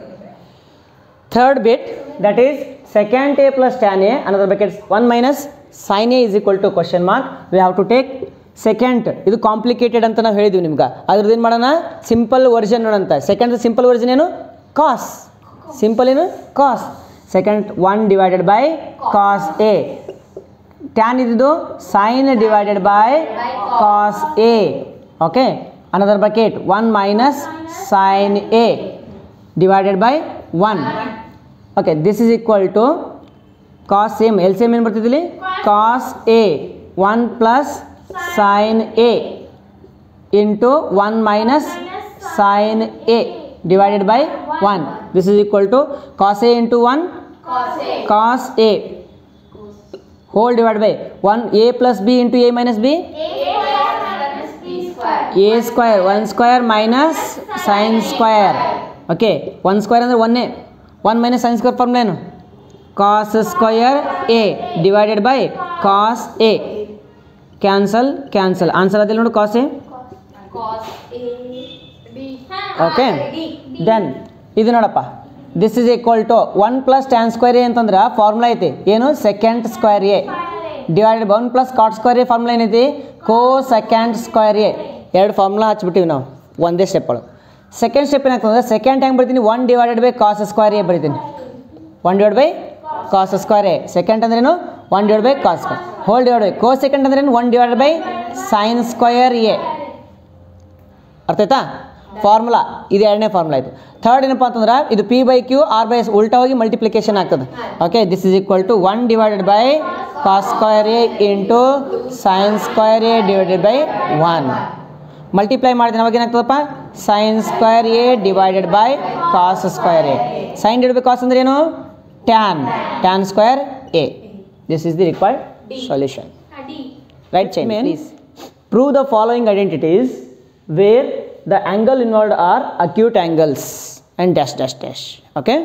third bit, that is secant A plus tan A, another bracket 1 minus sin a is equal to question mark. We have to take second. ಇದು ಕಾಂಪ್ಲಿಕೇಟೆಡ್ ಅಂತ ನಾವು ಹೇಳಿದ್ವಿ ನಿಮ್ಗೆ. ಅದ್ರದ್ದು ಏನು ಮಾಡೋಣ, ಸಿಂಪಲ್ ವರ್ಷನ್ ನೋಡಂತ. ಸೆಕೆಂಡ್ ಸಿಂಪಲ್ ವರ್ಷನ್ ಏನು, ಕಾಸ್. ಸಿಂಪಲ್ ಏನು, cos. Secant 1 divided by cos A. Tan ಇದ್ದು sine divided by cos A. Okay, another bucket 1 minus sin a divided by 1. Okay, this is equal to cos same LCM ಏನು ಬರ್ತಿದ್ದಿಲ್ಲಿ, cos a 1 plus sin a into 1 minus sin a divided by 1. This is equal to cos a into 1 cos a whole divided by 1 a plus b into a minus b a square 1 square minus sin square. Okay, 1 square ಅಂದರೆ 1 1 minus sin square ಫಾರ್ಮುಲಾ ಏನು, cos square a divided by cos a. Cancel cancel, answer ಅದಿಲ್ಲ ನೋಡು, cos a. ಓಕೆ, ದೆನ್ ಇದು ನೋಡಪ್ಪ, this is equal to 1 plus tan square A ಅಂತಂದ್ರೆ ಫಾರ್ಮುಲಾ ಐತಿ ಏನು, secant square A divided by 1 plus cot square A formula ಏನೈತಿ, ಕೋ ಸೆಕೆಂಡ್ ಸ್ಕ್ವೇರ್ ಎ. ಎರಡು ಫಾರ್ಮುಲಾ ಹಚ್ಬಿಟ್ಟಿವಿ ನಾವು ಒಂದೇ ಸ್ಟೆಪ್ ಒಳಗೆ. ಸೆಕೆಂಡ್ ಸ್ಟೆಪ್ ಏನಾಗ್ತದೆ, ಸೆಕೆಂಡ್ ಹೆಂಗೆ ಬರ್ತೀನಿ, 1 divided by cos square A ಬರಿತೀನಿ. 1 divide by cos square A. Secant ಅಂದ್ರೇನು, 1 divide by cos square whole divide by cosecant ಅಂದ್ರೇನು, 1 divide by sine square A. ಅರ್ಥ ಆಯ್ತಾ ಫಾರ್ಮುಲಾ? ಇದು ಎರಡನೇ ಫಾರ್ಮುಲಾ ಆಯಿತು. ಥರ್ಡ್ ಏನಪ್ಪ ಅಂತಂದ್ರೆ ಇದು P by Q R by S ಉಲ್ಟಾ ಹೋಗಿ ಮಲ್ಟಿಪ್ಲಿಕೇಶನ್ ಆಗ್ತದೆ. Okay, this is equal to 1 divided by cos square A into sine square A divided by 1. Multiply ಮಾಡಿದ್ರೆ ಅವಾಗ ಏನಾಗ್ತದಪ್ಪ, sine square A divided by cos square A. Sine divide by cos ಅಂದ್ರೆ ಏನು, tan square A. This is the required solution. Right chain please. Prove the following identities where the angle involved are acute angles and dash dash dash. Okay,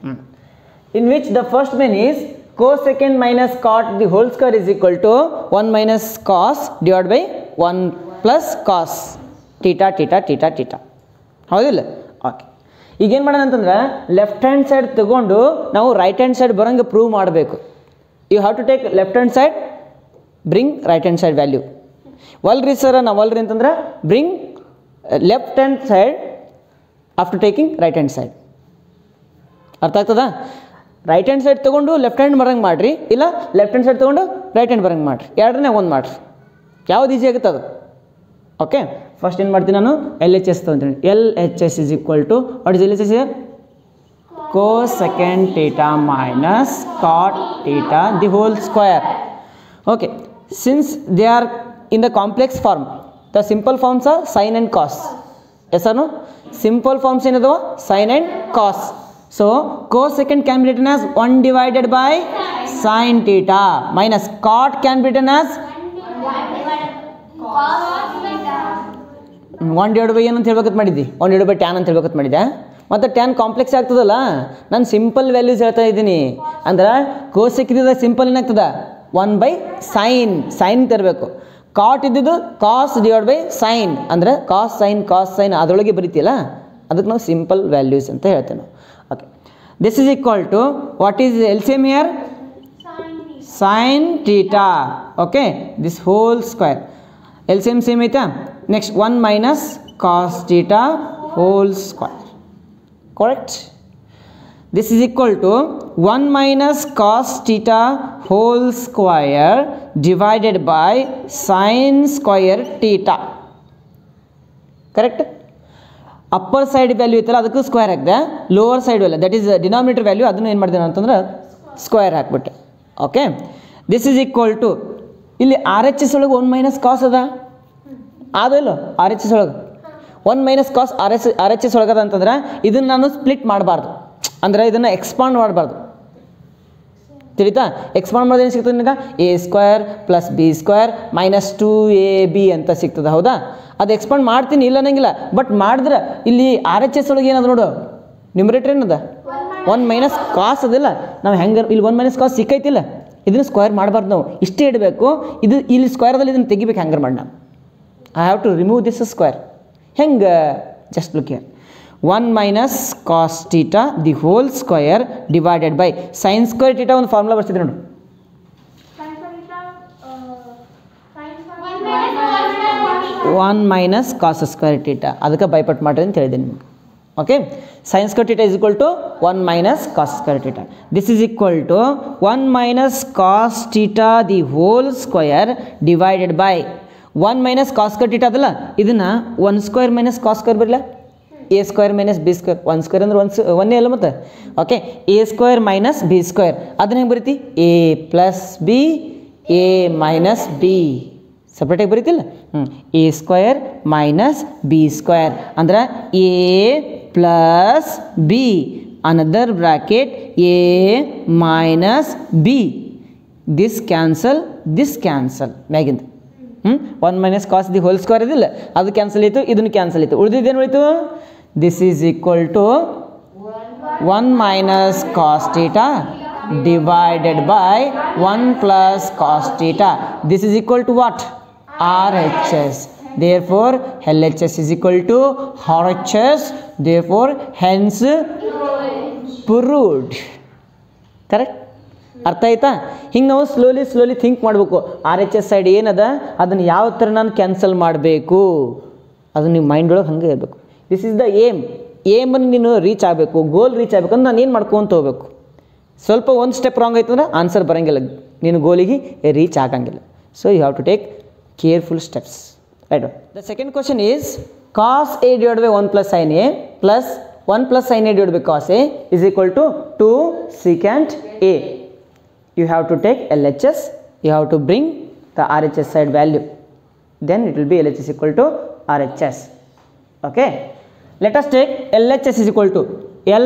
in which the first one is cosecant minus cot the whole square is equal to 1 minus cos divided by 1 plus cos theta theta theta theta. ಹೌದಿಲ್ಲ? ಓಕೆ, ಈಗೇನು ಮಾಡೋಣ ಅಂತಂದ್ರೆ ಲೆಫ್ಟ್ ಹ್ಯಾಂಡ್ ಸೈಡ್ ತಗೊಂಡು ನಾವು ರೈಟ್ ಹ್ಯಾಂಡ್ ಸೈಡ್ ಬರೋಂಗೆ ಪ್ರೂವ್ ಮಾಡಬೇಕು. You have to take left hand side, bring right hand side value. ವಲ್ರಿ ಸರ್ ನಾವು ವಲ್ರಿ ಅಂತಂದ್ರೆ bring left hand side after taking right hand side. ಅರ್ಥ ಆಗ್ತದಾ? ರೈಟ್ ಹ್ಯಾಂಡ್ ಸೈಡ್ ತೊಗೊಂಡು ಲೆಫ್ಟ್ ಹ್ಯಾಂಡ್ ಬರಂಗೆ ಮಾಡಿರಿ, ಇಲ್ಲ ಲೆಫ್ಟ್ ಹ್ಯಾಂಡ್ ಸೈಡ್ ತೊಗೊಂಡು ರೈಟ್ ಹ್ಯಾಂಡ್ ಬರಂಗೆ ಮಾಡಿರಿ. ಎರಡನೇ ಒಂದು ಮಾಡಿರಿ, ಯಾವ್ದು ಈಸಿ ಆಗುತ್ತೆ ಅದು. ಓಕೆ, ಫಸ್ಟ್ ಏನು ಮಾಡ್ತೀನಿ ನಾನು, ಎಲ್ ಎಚ್ ಎಸ್ ತೊಗೊಂತೀನಿ. L H S is equal to what is L H S here, cosecant theta minus cot theta the whole square. Okay, since they are in the complex form, the simple forms are sin and cos. Yes or no? Simple forms in the sin and cos. So cosecant can be written as 1 divided by sin theta minus cot can be written as 1 divided by ಏನು ಅಂತ ಹೇಳ್ಬೇಕಂತ ಮಾಡಿದ್ದಿ, 1 divided by tan ಅಂತ ಹೇಳ್ಬೇಕಂತ ಮಾಡಿದ್ದೆ. ಮತ್ತು ಟ್ಯಾನ್ ಕಾಂಪ್ಲೆಕ್ಸ್ ಆಗ್ತದಲ್ಲ, ನಾನು ಸಿಂಪಲ್ ವ್ಯಾಲ್ಯೂಸ್ ಹೇಳ್ತಾ ಇದ್ದೀನಿ. ಅಂದ್ರೆ ಕೋಸೆಕ್ ಇದ್ದಿದ್ದ ಸಿಂಪಲ್ ಏನಾಗ್ತದೆ, 1 ಬೈ ಸೈನ್, ಸೈನ್ ತರಬೇಕು. ಕಾಟ್ ಇದ್ದಿದ್ದು ಕಾಸ್ ಡಿವೈಡ್ ಬೈ ಸೈನ್, ಅಂದರೆ ಕಾಸ್ ಸೈನ್ ಅದರೊಳಗೆ ಬರೀತಿಲ್ಲ, ಅದಕ್ಕೆ ನಾವು ಸಿಂಪಲ್ ವ್ಯಾಲ್ಯೂಸ್ ಅಂತ ಹೇಳ್ತೇವೆ ನಾವು. Okay, this is equal to what is L C M here, sine theta. Okay, this whole square L C M same ಐತಾ. Next 1 minus cos theta whole square. Correct? This is equal to 1 minus cos theta whole square divided by sin square theta. Correct? Upper side value ಇತ್ತಲ್ಲ ಅದಕ್ಕೂ ಸ್ಕ್ವೇರ್ ಹಾಕಿದೆ, lower side value that is denominator value ಅದನ್ನು ಏನು ಮಾಡಿದೆ ಅಂತಂದ್ರೆ ಸ್ಕ್ವೇರ್ ಹಾಕ್ಬಿಟ್ಟೆ. Okay, this is equal to ಇಲ್ಲಿ ಆರ್ ಎಚ್ ಎಸ್ ಒಳಗೆ 1 ಮೈನಸ್ ಕಾಸ್ ಅದ ಇಲ್ಲ, ಆರ್ ಎಚ್ ಎಸ್ ಒಳಗೆ 1 minus cos R H S ಒಳಗದ ಅಂತಂದ್ರೆ ಇದನ್ನು ನಾನು ಸ್ಪ್ಲಿಟ್ ಮಾಡಬಾರ್ದು, ಅಂದರೆ ಇದನ್ನು ಎಕ್ಸ್ಪಾಂಡ್ ಮಾಡಬಾರ್ದು. ತಿಳಿತಾ? ಎಕ್ಸ್ಪಾಂಡ್ ಮಾಡೋದು ಏನು ಸಿಗ್ತದೆ ನಿಮಗೆ, a square plus b square minus 2ab ಅಂತ ಸಿಗ್ತದೆ. ಹೌದಾ? ಅದು ಎಕ್ಸ್ಪಾಂಡ್ ಮಾಡ್ತೀನಿ ಇಲ್ಲ ಅನ್ನಂಗಿಲ್ಲ, ಬಟ್ ಮಾಡಿದ್ರೆ ಇಲ್ಲಿ ಆರ್ ಎಚ್ ಎಸ್ ಒಳಗೆ ಏನದು ನೋಡು, ನ್ಯೂಮರೇಟರ್ ಏನದ 1 ಮೈನಸ್ ಕಾಸ್ ಅದಿಲ್ಲ. ನಾವು ಹೆಂಗೆ ಇಲ್ಲಿ 1 ಮೈನಸ್ ಕಾಸ್ ಸಿಕ್ಕೈತಿಲ್ಲ, ಇದನ್ನು ಸ್ಕ್ವೇರ್ ಮಾಡಬಾರ್ದು, ನಾವು ಇಷ್ಟೇ ಇಡಬೇಕು. ಇದು ಇಲ್ಲಿ ಸ್ಕ್ವೇರ್ದಲ್ಲಿ ಇದನ್ನು ತೆಗಿಬೇಕು. ಹೆಂಗೆ ಮಾಡಿ ನಾವು I have to remove this square. ಹೆಂಗೆ, just look here, 1 minus cos theta the whole square divided by sine square theta. ಒಂದು ಫಾರ್ಮುಲಾ ಬರ್ತಿದೆ ನೋಡು, 1 minus cos square theta ಅದಕ್ಕೆ ಬೈಪಟ್ ಮಾಡ್ರಿ ಅಂತ ಹೇಳಿದ್ದೀನಿ ನಿಮಗೆ. Okay, sin square theta is equal to 1 minus cos square theta. This is equal to 1 minus cos theta the whole square divided by 1 minus cos square theta ಅದಲ್ಲ, ಇದನ್ನು 1 square minus cos square ಬರಲ್ಲ, a square minus b square. 1 square ಅಂದ್ರೆ 1 ಅಲ್ಲ ಮತ್ತೆ. Okay, a square minus b square ಅದನ್ನ ಹೆಂಗೆ ಬರೀತಿ, a plus b a minus b ಸಪ್ರೇಟಾಗಿ ಬರೀತಿಲ್ಲ. a square minus b square ಅಂದ್ರೆ a plus b another bracket a minus b. this cancel ಮ್ಯಾಗಿಂದ 1 minus cos the whole square ಇದಿಲ್ಲ, ಅದು ಕ್ಯಾನ್ಸಲ್ ಆಯಿತು, ಇದನ್ನು ಕ್ಯಾನ್ಸಲ್ ಆಯಿತು, ಉಳಿದಿದ್ದೇನು ಉಳಿತು, this is equal to 1 minus cos theta divided by 1 plus cos theta. This is equal to what? RHS. Therefore LHS is equal to RHS. Therefore hence proved. Correct? ಅರ್ಥ ಆಯ್ತಾ? ಹಿಂಗೆ ನಾವು ಸ್ಲೋಲಿ ಥಿಂಕ್ ಮಾಡಬೇಕು. RHS ಸೈಡ್ ಏನದ ಅದನ್ನು ಯಾವ ಥರ ನಾನು ಕ್ಯಾನ್ಸಲ್ ಮಾಡಬೇಕು ಅದು ನಿಮ್ಮ ಮೈಂಡ್ ಒಳಗೆ ಹಂಗೆ ಇರಬೇಕು. ದಿಸ್ ಇಸ್ ದ ಏಮನ್ನು ನೀನು ರೀಚ್ ಆಗಬೇಕು, ಗೋಲ್ ರೀಚ್ ಆಗಬೇಕು ಅಂದ್ರೆ ನಾನು ಏನು ಮಾಡ್ಕೊಂತ ಹೋಗ್ಬೇಕು. ಸ್ವಲ್ಪ ಒಂದು ಸ್ಟೆಪ್ ರಾಂಗ್ ಆಯ್ತು ಅಂದ್ರೆ ಆನ್ಸರ್ ಬರೋಂಗಿಲ್ಲ, ನೀನು ಗೋಲಿಗೆ ರೀಚ್ ಆಗಂಗಿಲ್ಲ. So you have to take careful steps. Right. The second question is cos a divided by 1 plus sin a plus 1 plus sin a divided by cos a is equal to 2 secant a. You have to take LHS, you have to bring the RHS side value, then it will be LHS equal to RHS. Okay, let us take LHS is equal to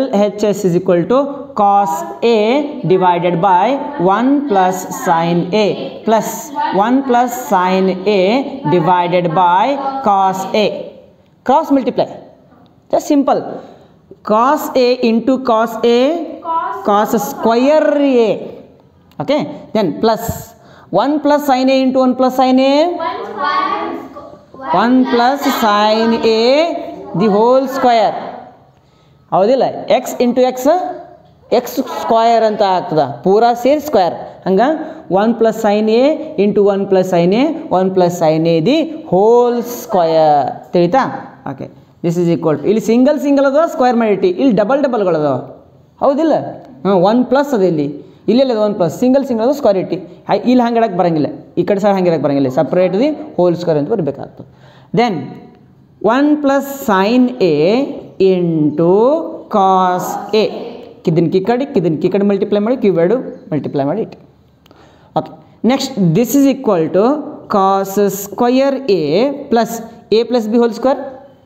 cos a divided by 1 plus sin a plus 1 plus sin a divided by cos a. Cross multiply, just simple. Cos a into cos a, cos square a. Okay, then plus 1 plus sin a into 1 plus sin a, 1 plus sin a the whole square. ಹೌದಿಲ್ಲ, ಎಕ್ಸ್ ಇಂಟು ಎಕ್ಸ್ ಸ್ಕ್ವಯರ್ ಅಂತ ಆಗ್ತದೆ, ಪೂರಾ ಸೇರಿ ಸ್ಕ್ವಯರ್. ಹಂಗೆ 1 plus sine a into 1 plus sine A 1 plus sine a the whole square. ತಿಳಿತಾ? Okay, this is equal to, ಇಲ್ಲಿ ಸಿಂಗಲ್ ಅದ ಸ್ಕ್ವಯರ್ ಮಾಡಿಟ್ಟು, ಇಲ್ಲಿ ಡಬಲ್ಗಳದಾವ. ಹೌದಿಲ್ಲ? 1 ಪ್ಲಸ್ ಅದ, ಇಲ್ಲಿ ಅದು 1 ಪ್ಲಸ್ ಸಿಂಗಲ್ ಅದು ಸ್ಕ್ವೇರ್ ಇಟ್ಟು, ಇಲ್ಲಿ ಹಂಗೆ ಇಡಕ್ಕೆ ಬರೋಂಗಿಲ್ಲ, ಈ ಕಡೆ ಸೈಡ್ ಹಂಗೆ ಇಡಕ್ಕೆ ಬರೋಂಗಿಲ್ಲ, ಸಪ್ರೇಟ್ ದಿ ಹೋಲ್ ಸ್ಕ್ವೇರ್ ಅಂತ ಬರಬೇಕಾಗ್ತದೆ. Then 1 plus sine a into cos a, ಕಿದನ್ ಕಿ ಕಡೆ ಮಲ್ಟಿಪ್ಲೈ ಮಾಡಿ, ಕ್ಯೂಬೆರಡು ಮಲ್ಟಿಪ್ಲೈ ಮಾಡಿ ಇಟ್ಟು. Okay, next this is equal to cos square A plus B whole square,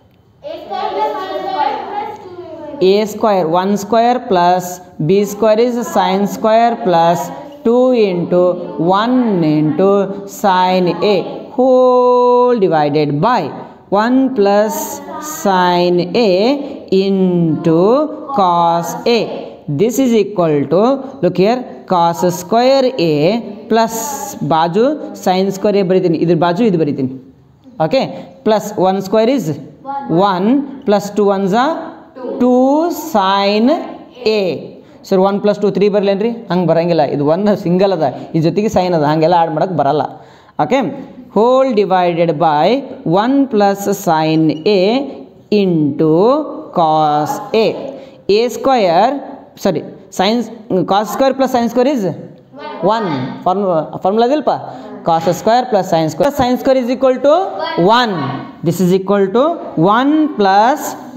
a square 1 square plus b square is sin square plus 2 into 1 into sin a whole divided by 1 plus sin a into cos a. This is equal to, look here, cos square a plus ಬಾಜು sin square a ಬರೀತೀನಿ, ಇದ್ರ ಬಾಜು ಇದು ಬರೀತೀನಿ. Okay, plus 1 square is 1 plus 2 ones are 2 sin a. Sir 1 plus 2 3 ಬರಲೇನ್ರಿ? ಹಂಗೆ ಬರೋಂಗಿಲ್ಲ, ಇದು 1 ಸಿಂಗಲ್ ಅದ, ಈ ಜೊತೆಗೆ ಸೈನ್ ಅದ, ಹಾಗೆಲ್ಲ ಆಡ್ ಮಾಡೋಕ್ಕೆ ಬರಲ್ಲ. Okay, whole divided by 1 plus sine a into cos a. A square sorry sines cos square plus sine square is 1. Formula ಅದಿಲ್ಪ, cos square plus sin square is equal to 1. This is equal to 1 plus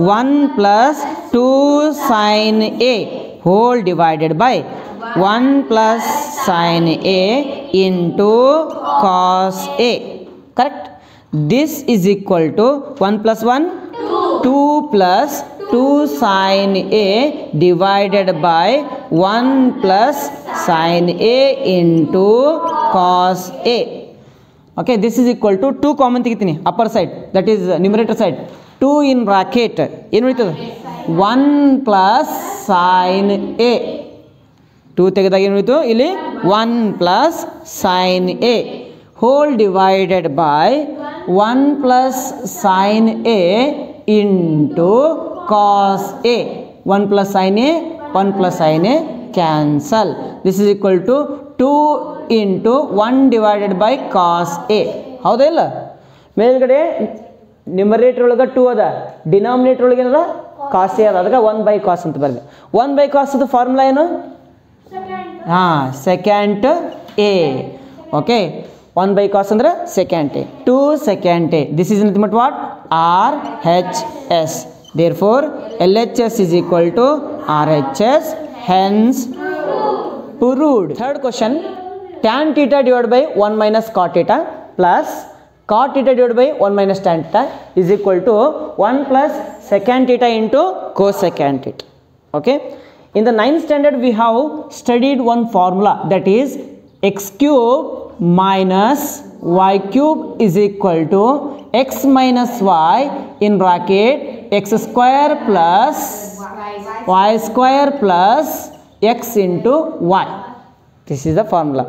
2 sin a whole divided by 1 plus sin a into cos a. Correct? This is equal to 1 plus 1 2 plus 2 sin a divided by 1 plus sin a into cos a. Okay, this is equal to 2 common ತೆಗಿತೀನಿ, upper side, that is numerator side. 2 in bracket ಏನು ಉಳಿತದೆ, 1 ಪ್ಲಸ್ ಸೈನ್ ಎ. 2 ತೆಗೆದಾಗ ಏನು ಉಳಿತು, ಇಲ್ಲಿ 1 plus sine a whole divided by 1 plus sine a into cos a. 1 plus sine A 1 plus sine a cancel. This is equal to 2 into 1 divided by cos a. ಹೌದಾ ಇಲ್ಲ? ಮೇಲ್ಗಡೆ ನ್ಯೂಮರೇಟರ್ ಒಳಗೆ 2 ಅದ, ಡಿನಾಮಿನೇಟರ್ ಒಳಗೆ ಏನದ ಕಾಸ್ ಎ ಅದ, ಅದಕ್ಕೆ 1/cos ಅಂತ ಬರಲಿ. 1/cos ಅದು ಫಾರ್ಮುಲಾ ಏನು? Secant A. ಓಕೆ, 1/cos ಅಂದ್ರೆ secant a, 2 secant a. This is nothing but what? RHS. Therefore, LHS is equal to RHS. Hence, proved. Third question, tan theta divided by 1 minus cot theta plus cot theta divided by 1 minus tan theta is equal to 1 plus secant theta into cosecant theta. Okay. In the 9th standard, we have studied one formula, that is x cube minus y cube is equal to x minus y in bracket x square plus y square plus x into y. This is the formula.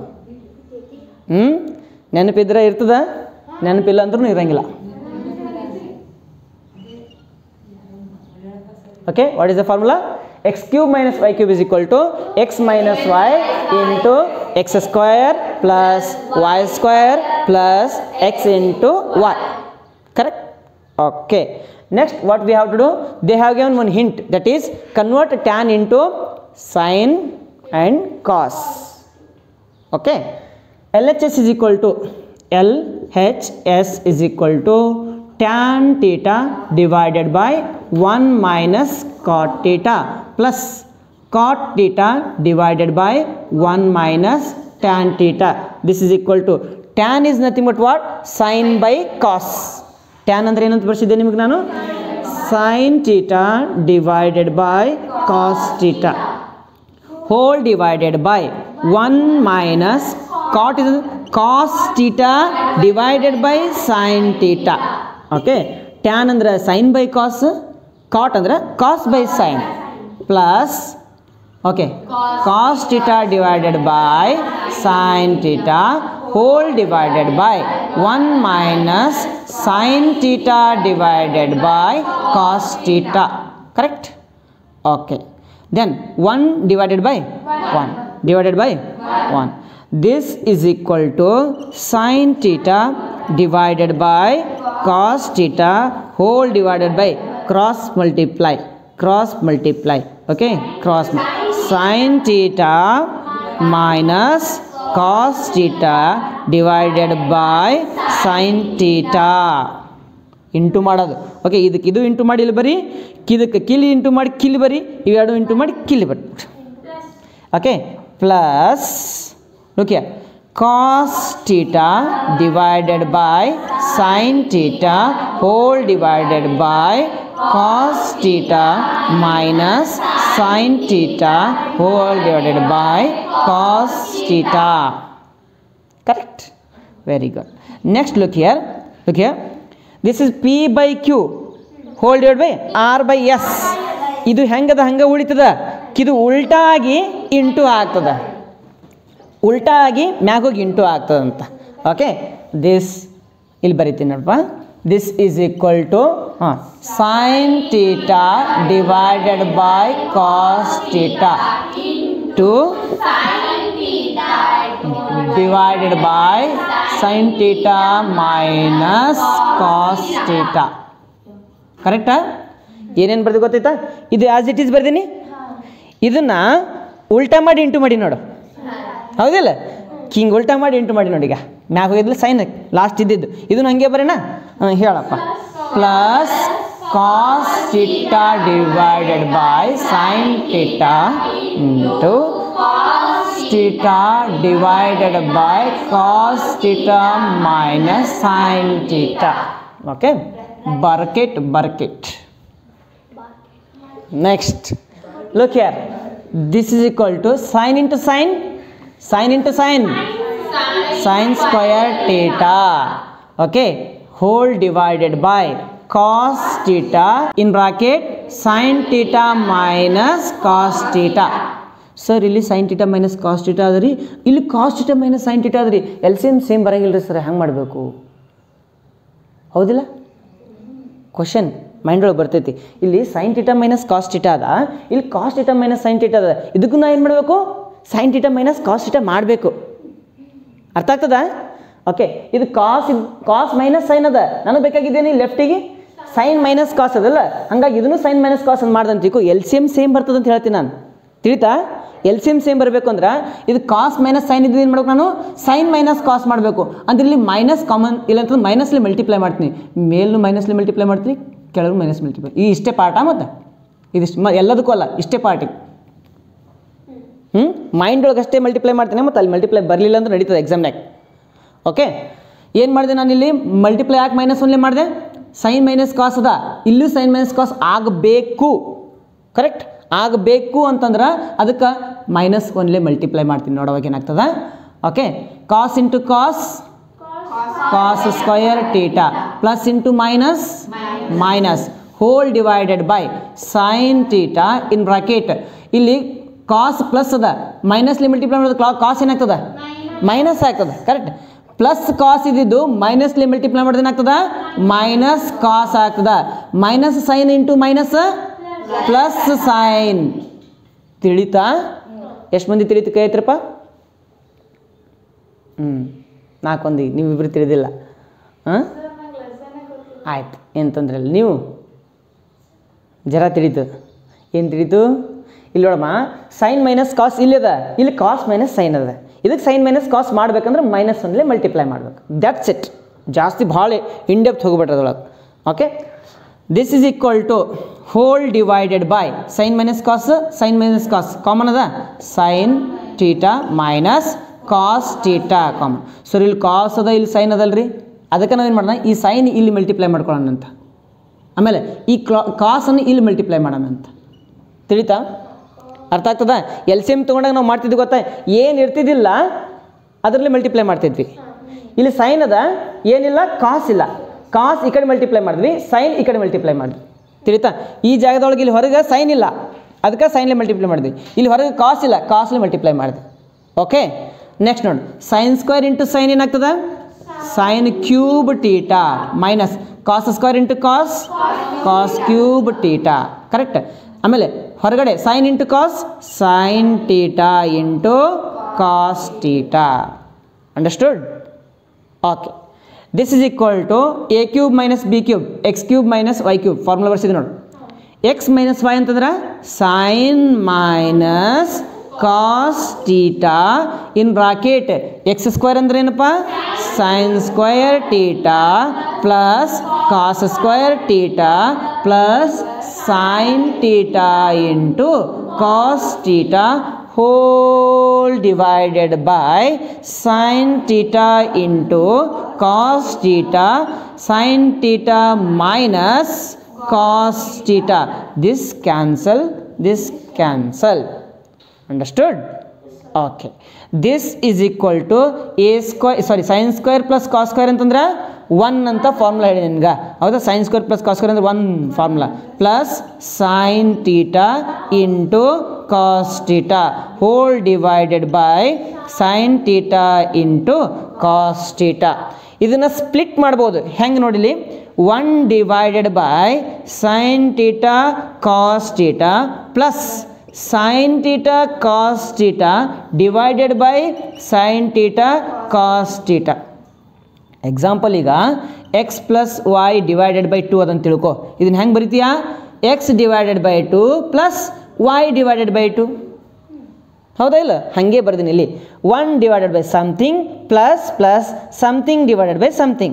ನೆನಪಿದ್ರೆ ಇರ್ತದ, ನೆನಪಿಲ್ಲ ಅಂದ್ರೂ ಇರಂಗಿಲ್ಲ. Okay, what is the formula? X cube minus y cube is equal to x minus y into x square plus y square plus x into y. Correct? Okay. Next, what we have to do? They have given one hint, that is convert tan into sin and cos. Okay. LHS is equal to tan theta divided by 1 minus cot theta plus cot theta divided by 1 minus tan theta. This is equal to, tan is nothing but what? Sin by cos. Tan andre enant barsidde nimage nanu sin theta divided by cos theta whole divided by 1 minus cot is cos theta divided by sin theta. Okay, tan andre sin by cos, cot andre cos by sin plus okay cos theta divided by sin theta whole divided by 1 minus sin theta divided by cos theta. Correct? Okay, then 1 divided by 1 divided by 1. This is equal to sin theta divided by cos theta whole divided by cross multiply. Okay, cross sin theta minus cos theta divided by sin theta into ಮಾಡೋದು. ಓಕೆ, ಇದಕ್ಕೆ ಇದು ಇಂಟು ಮಾಡಿ ಇಲ್ಲಿ ಬರಿ, ಇದಕ್ಕೆ ಕಿಲಿ ಇಂಟು ಮಾಡಿ ಕಿಲಿ ಬರಿ, ಇವೆರಡು ಇಂಟು ಮಾಡಿ ಕಿಲಿ ಬರಿ. Okay, plus look here, cos theta divided by sin theta whole divided by cos theta minus sin theta whole divided by cos theta. Correct? Very good. Next, look here, this is p by q whole divided by r by s. ಇದು ಹೆಂಗದ ಹಂಗ ಉಳಿತದ, ಇದು ಉಲ್ಟಾ ಆಗಿ ಇಂಟು ಆಗ್ತದ, ಉಲ್ಟಾ ಆಗಿ ಮ್ಯಾಗ ಹೋಗಿ ಇಂಟು ಆಗ್ತದಂತ. ಓಕೆ, ದಿಸ್ ಇಲ್ಲಿ ಬರಿತೀನಿ ನೋಡಪ್ಪ, this is equal to sine theta divided by cos theta to divided by sine theta minus cos theta. ಕರೆಕ್ಟಾ? ಏನೇನು ಬರ್ದು ಗೊತ್ತಾಯ್ತಾ? ಇದು ಆಸ್ ಇಟ್ ಈಸ್ ಬರ್ದೀನಿ, ಇದನ್ನು ಉಲ್ಟಾ ಮಾಡಿ ಇಂಟು ಮಾಡಿ ನೋಡು, ಹೌದಿಲ್ಲ? ಹಿಂಗೆ ಉಲ್ಟಾ ಮಾಡಿ ಇಂಟು ಮಾಡಿ ನೋಡಿ. ಈಗ ಮ್ಯಾಗ ಹೋಗಿದ್ಲು ಸೈನ್ ಲಾಸ್ಟ್ ಇದ್ದಿದ್ದು, ಇದನ್ನು ಹಂಗೆ ಬರೋಣ. ಹೇಳಪ್ಪ, plus cos theta divided by sine theta into theta divided by cos theta minus sine theta. Okay, bracket. Next, look here, this is equal to sin into sin sin square theta. Okay, whole divided by cos theta in bracket sin theta minus cos theta. Sir, ಇಲ್ಲಿ sin theta minus cos theta ಅದರಿ, ಇಲ್ಲಿ cos theta minus sin theta ಅದರಿ, LCM ಸೇಮ್ ಬರಂಗಿಲ್ಲ ಸರ್, ಹೆಂಗೆ ಮಾಡಬೇಕು? ಹೌದಿಲ್ಲ? ಕ್ವಶನ್ ಮೈಂಡ್ ಒಳಗೆ ಬರ್ತೈತಿ. ಇಲ್ಲಿ sine theta minus cos theta ಅದ, ಇಲ್ಲಿ cos theta minus sine theta ಅದ, ಇದಕ್ಕೂ ನಾ ಏನು ಮಾಡಬೇಕು? Sine theta minus cos theta ಮಾಡಬೇಕು. ಅರ್ಥ ಆಗ್ತದ? ಓಕೆ ಇದು ಕಾಸ್ ಮೈನಸ್ ಸೈನ್ ಅದ, ನನಗೆ ಬೇಕಾಗಿದ್ದೇನೆ ಲೆಫ್ಟಿಗೆ ಸೈನ್ ಮೈನಸ್ ಕಾಸ್ ಅದಲ್ಲ, ಹಂಗಾಗಿ ಇದನ್ನು ಸೈನ್ ಮೈನಸ್ ಕಾಸ್ ಅಂತ ಮಾಡ್ದಂತಿಕು ಎಲ್ ಸಿ ಎಮ್ ಸೇಮ್ ಬರ್ತದೆ ಅಂತ ಹೇಳ್ತೀನಿ ನಾನು. ತಿಳಿತಾ? ಎಲ್ ಸಿ ಎಮ್ ಸೇಮ್ ಬರಬೇಕು ಅಂದ್ರೆ ಇದು ಕಾಸ್ ಮೈನಸ್ ಸೈನ್ ಇದ್ದು ಏನು ಮಾಡ್ಬೇಕು, ನಾನು ಸೈನ್ ಮೈನಸ್ ಕಾಸ್ ಮಾಡಬೇಕು. ಅಂದ್ರೆ ಇಲ್ಲಿ ಮೈನಸ್ ಕಾಮನ್ ಇಲ್ಲ ಅಂತಂದ್ರೆ ಮೈನಸ್ಲಿ ಮಲ್ಟಿಪ್ಲೈ ಮಾಡ್ತೀನಿ, ಮೇಲೂ ಮೈನಸ್ಲಿ ಮಲ್ಟಿಪ್ಲೈ ಮಾಡ್ತೀನಿ, ಕೆಳಗೂ ಮೈನಸ್ ಮಲ್ಟಿಪ್ಲೈ. ಈ ಇಷ್ಟೇ ಪಾಠ ಮತ್ತು ಇದಿಷ್ಟು ಎಲ್ಲದಕ್ಕೂ ಅಲ್ಲ, ಇಷ್ಟೇ ಪಾರ್ಟಿಗೆ. ಮೈಂಡ್ ಒಳಗೆ ಅಷ್ಟೇ ಮಲ್ಟಿಪ್ಲೈ ಮಾಡ್ತೀನಿ, ಮತ್ತು ಅಲ್ಲಿ ಮಲ್ಟಿಪ್ಲೈ ಬರಲಿಲ್ಲ ಅಂದ್ರೆ ನಡೀತದೆ ಎಕ್ಸಾಮ್ನಾಗ. ಓಕೆ, ಏನು ಮಾಡಿದೆ ನಾನು ಇಲ್ಲಿ ಮಲ್ಟಿಪ್ಲೈ ಯಾಕೆ ಮೈನಸ್ ಒನ್ಲೇ ಮಾಡಿದೆ, ಸೈನ್ ಮೈನಸ್ ಕಾಸ್ ಅದ, ಇಲ್ಲೂ ಸೈನ್ ಮೈನಸ್ ಕಾಸ್ ಆಗಬೇಕು, ಕರೆಕ್ಟ್ ಆಗಬೇಕು ಅಂತಂದ್ರೆ ಅದಕ್ಕೆ ಮೈನಸ್ ಒನ್ಲೇ ಮಲ್ಟಿಪ್ಲೈ ಮಾಡ್ತೀನಿ. ನೋಡೋವಾಗ ಏನಾಗ್ತದೆ, okay cos into cos cos square theta plus into minus minus whole divided by sine theta in bracket. ಇಲ್ಲಿ ಕಾಸ್ ಪ್ಲಸ್ ಅದ, ಮೈನಸ್ಲಿ ಮಲ್ಟಿಪ್ಲೈ ಮಾಡೋದು ಕಾಸ್ ಏನಾಗ್ತದೆ, ಮೈನಸ್ ಆಗ್ತದೆ, ಕರೆಕ್ಟ್. ಪ್ಲಸ್ ಕಾಸ್ ಇದ್ದಿದ್ದು ಮೈನಸ್ಲಿ ಮಲ್ಟಿಪ್ಲೈ ಮಾಡೋದು ಏನಾಗ್ತದೆ, ಮೈನಸ್ ಕಾಸ್ ಆಗ್ತದೆ. Minus sine into minus plus sine. ತಿಳಿತಾ? ಎಷ್ಟು ಮಂದಿ ತಿಳಿತು ಕೈ ಐತ್ರಪ್ಪ? 4 ಮಂದಿ, ನೀವಿಬ್ಬರು ತಿಳಿದಿಲ್ಲ. ಹಾಂ ಆಯ್ತು, ಏನು ತೊಂದರೆ ಇಲ್ಲ. ನೀವು ಜರ ತಿಳಿತು, ಏನು ತಿಳಿತು? ಇಲ್ಲಿ ನೋಡಮ್ಮ, ಸೈನ್ ಮೈನಸ್ ಕಾಸ್ ಇಲ್ಲದ, ಇಲ್ಲಿ ಕಾಸ್ ಮೈನಸ್ ಸೈನ್ ಅದ, ಇದಕ್ಕೆ ಸೈನ್ ಮೈನಸ್ ಕಾಸ್ ಮಾಡ್ಬೇಕಂದ್ರೆ ಮೈನಸ್ ಒನ್ಲೇ ಮಲ್ಟಿಪ್ಲೈ ಮಾಡ್ಬೇಕು. That's it. ಜಾಸ್ತಿ ಭಾಳ ಇನ್ಡೆಪ್ತ್ ಹೋಗ್ಬಿಟ್ರೆ ಅದ್ರೊಳಗೆ. Okay, this is equal to whole divided by sine minus cos common ಅದ, sine theta minus cos theta common. Sir ಇಲ್ಲಿ ಕಾಸ್ ಅದ, ಇಲ್ಲಿ ಸೈನ್ ಅದಲ್ರಿ, ಅದಕ್ಕೆ ನಾವೇನು ಮಾಡೋಣ, ಈ ಸೈನ್ ಇಲ್ಲಿ ಮಲ್ಟಿಪ್ಲೈ ಮಾಡ್ಕೊಳ್ಳೋಣ ಅಂತ, ಆಮೇಲೆ ಈ ಕಾಸನ್ನು ಇಲ್ಲಿ ಮಲ್ಟಿಪ್ಲೈ ಮಾಡೋಣ ಅಂತ. ತಿಳಿತಾ? ಅರ್ಥ ಆಗ್ತದ? ಎಲ್ ಸಿ ಎಮ್ ತೊಗೊಂಡಾಗ ನಾವು ಮಾಡ್ತಿದ್ವಿ ಗೊತ್ತಾ, ಏನು ಇರ್ತಿದ್ದಿಲ್ಲ ಅದರಲ್ಲಿ ಮಲ್ಟಿಪ್ಲೈ ಮಾಡ್ತಿದ್ವಿ. ಇಲ್ಲಿ ಸೈನ್ ಅದ, ಏನಿಲ್ಲ ಕಾಸ್ ಇಲ್ಲ, ಕಾಸ್ ಈ ಕಡೆ ಮಲ್ಟಿಪ್ಲೈ ಮಾಡಿದ್ವಿ, ಸೈನ್ ಈ ಕಡೆ ಮಲ್ಟಿಪ್ಲೈ ಮಾಡಿದ್ವಿ. ತಿಳಿತಾ? ಈ ಜಾಗದೊಳಗೆ ಇಲ್ಲಿ ಹೊರಗೆ ಸೈನ್ ಇಲ್ಲ, ಅದಕ್ಕೆ ಸೈನ್ಲಿ ಮಲ್ಟಿಪ್ಲೈ ಮಾಡಿದ್ವಿ. ಇಲ್ಲಿ ಹೊರಗೆ ಕಾಸ್ ಇಲ್ಲ, ಕಾಸ್ಲಿ ಮಲ್ಟಿಪ್ಲೈ ಮಾಡಿದ್ವಿ. ಓಕೆ, ನೆಕ್ಸ್ಟ್ ನೋಡಿ, ಸೈನ್ ಸ್ಕ್ವೇರ್ ಇಂಟು ಸೈನ್ ಏನಾಗ್ತದೆ, sine cube theta minus cos square into cos cos cube theta, correct. ಆಮೇಲೆ ಹೊರಗಡೆ sine into cos sine theta into cos theta. Understood? Okay, this is equal to a cube minus b cube x cube minus y cube. Formula ಬರ್ಸಿದೆ ನೋಡಿ. ಎಕ್ಸ್ ಮೈನಸ್ ವೈ ಅಂತಂದ್ರೆ sine minus cos theta in bracket x square ಅಂದ್ರೆ ಏನಪ್ಪ, sine square theta plus cos square theta plus sine theta into cos theta whole divided by sine theta into cos theta sine theta minus cos theta. This cancel. Understood? Okay. This is equal to sin square plus cos square ಅಂತಂದ್ರೆ 1 ಅಂತ ಫಾರ್ಮುಲಾ ಹೇಳಿ ನಿನ್ಗೆ, ಹೌದಾ? sin square plus cos square ಅಂದ್ರೆ 1 formula plus sin theta into cos theta whole divided by sin theta into cos theta. ಇದನ್ನ ಸ್ಪ್ಲಿಟ್ ಮಾಡ್ಬೋದು. ಹೆಂಗೆ ನೋಡಿಲಿ, 1 divided by sin theta cos theta plus sin theta cos theta divided by sin theta cos theta. Example ಈಗ x plus y divided by 2 ಅದಂತ ತಿಳ್ಕೊ. ಇದನ್ನ ಹೆಂಗೆ ಬರಿತೀಯಾ, x divided by 2 plus y divided by 2. ಹೌದಾ ಇಲ್ಲ? ಹಾಗೆ ಬರ್ತೀನಿ ಇಲ್ಲಿ 1 divided by something plus something divided by something.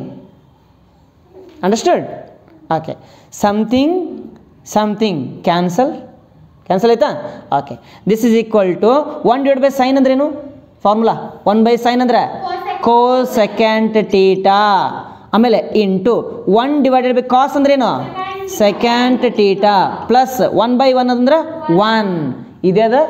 Understood? Okay. Something cancel ಆಯ್ತಾ? Okay, this is equal to 1 divided by sin ಅಂದ್ರೇನು? ಫಾರ್ಮುಲಾ 1 by sin ಅಂದ್ರೆ ಕೋಸೆಕೆಂಟ್ ಟೀಟಾ, ಆಮೇಲೆ ಇಂಟು 1 divided by cos ಅಂದ್ರೇನು? ಸೆಕೆಂಟ್ ಟೀಟಾ ಪ್ಲಸ್ 1 by 1 ಅಂದ್ರೆ 1. ಇದೇ ಅದ,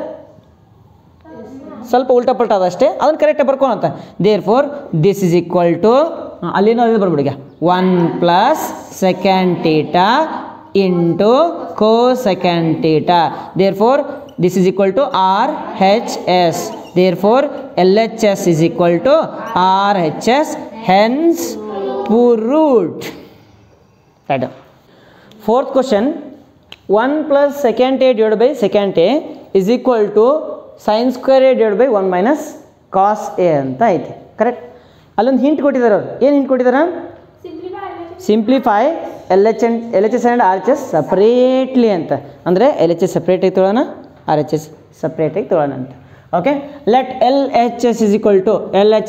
ಸ್ವಲ್ಪ ಉಲ್ಟಾ ಪಲ್ಟಾ ಅದ ಅಷ್ಟೇ, ಅದನ್ನು ಕರೆಕ್ಟಾಗಿ ಬರ್ಕೊಳಂತ. Therefore this is equal to ಅಲ್ಲೇನೋ ಅದು ಬರ್ಬಿಡಿಗ 1 plus secant theta into cosecant theta. Therefore this is equal to RHS. Therefore LHS is equal to RHS. Hence proved. Right. Fourth question, 1 plus secant A divided by secant A is equal to sin square A divided by 1 minus cos A ಅಂತ ಐತೆ. ಕರೆಕ್ಟ್? ಅಲ್ಲೊಂದು ಹಿಂಟ್ ಕೊಟ್ಟಿದ್ದಾರೆ ಅವ್ರು. ಏನು ಹಿಂಟ್ ಕೊಟ್ಟಿದ್ದಾರೆ? Simplify L H and R H S separately ಅಂತ. ಅಂದರೆ ಎಲ್ ಎಚ್ ಎಸ್ ಸಪ್ರೇಟಾಗಿ ತೊಗೊಳ್ಳೋಣ, ಆರ್ ಎಚ್ ಎಸ್ ಸಪ್ರೇಟಾಗಿ ತೊಗೊಳ್ಳೋಣ ಅಂತ. Okay, let L H S is equal to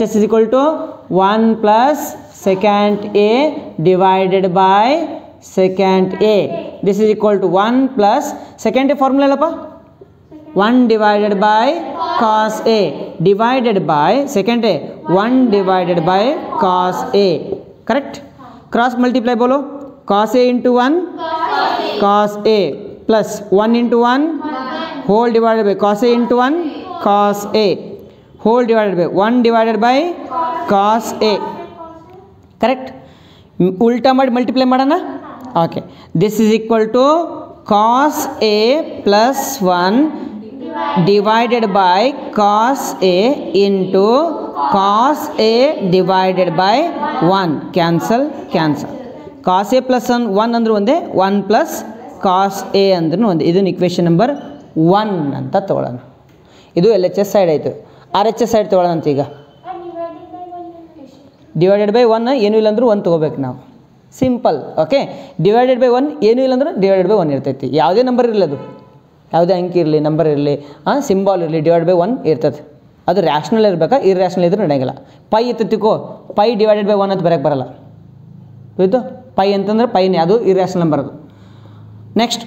1 plus second A divided by second a. This is equal to 1 plus second a formula ಅಲ್ಲಪ್ಪ, 1 divided by cos A divided by second A 1 divided by cos A. Correct? Cross multiply बोलो. Cos A into 1 cos A plus 1 into 1 whole divided by cos A into 1 cos A whole divided by 1 divided by cos A. Correct? ಉಲ್ಟಾ ಮಾಡಿ ಮಲ್ಟಿಪ್ಲೈ ಮಾಡೋಣ. Okay, this is equal to cos A plus 1 divided by cos A into cos A divided by 1. Cancel. cos A plus 1 ಅಂದ್ರೆ ಒಂದೇ, 1 plus cos A ಅಂದ್ರೂ ಒಂದೇ. ಇದನ್ನು ಇಕ್ವೇಷನ್ ನಂಬರ್ 1 ಅಂತ ತೊಗೊಳ್ಳೋಣ. ಇದು ಎಲ್ ಎಚ್ ಎಸ್ ಸೈಡ್ ಆಯಿತು. ಆರ್ ಎಚ್ ಎಸ್ ಸೈಡ್ ತೊಗೊಳ್ಳೋಣ ಅಂತ. ಈಗ ಡಿವೈಡೆಡ್ ಬೈ 1 ಏನೂ ಇಲ್ಲ ಅಂದರೂ 1 ತೊಗೋಬೇಕು ನಾವು. ಸಿಂಪಲ್. ಓಕೆ, ಡಿವೈಡೆಡ್ ಬೈ 1 ಏನೂ ಇಲ್ಲ ಅಂದ್ರೆ ಡಿವೈಡೆಡ್ ಬೈ 1 ಇರ್ತೈತಿ. ಯಾವುದೇ ನಂಬರ್ ಇರಲಿ, ಅದು ಯಾವುದೇ ಅಂಕಿ ಇರಲಿ, ನಂಬರ್ ಇರಲಿ, ಸಿಂಬಾಲ್ ಇರಲಿ, ಡಿವೈಡ್ ಬೈ 1 ಇರ್ತದೆ. ಅದು ರ್ಯಾಷನಲ್ ಇರಬೇಕಾ, ಇರ್ಯಾಷನಲ್ ಇದ್ರೆ ನಡೆಯಂಗಿಲ್ಲ. ಪೈ ಇತ್ತಿಕೋ, ಪೈ ಡಿವೈಡೆಡ್ ಬೈ 1 ಅಂತ ಬರೋಕ್ಕೆ ಬರಲ್ಲ. ಆಯಿತು? ಪೈ ಅಂತಂದ್ರೆ ಪೈನೇ, ಅದು ಇರ್ಯಾಷನಲ್ ನಂಬರ್. ಅದು ನೆಕ್ಸ್ಟ್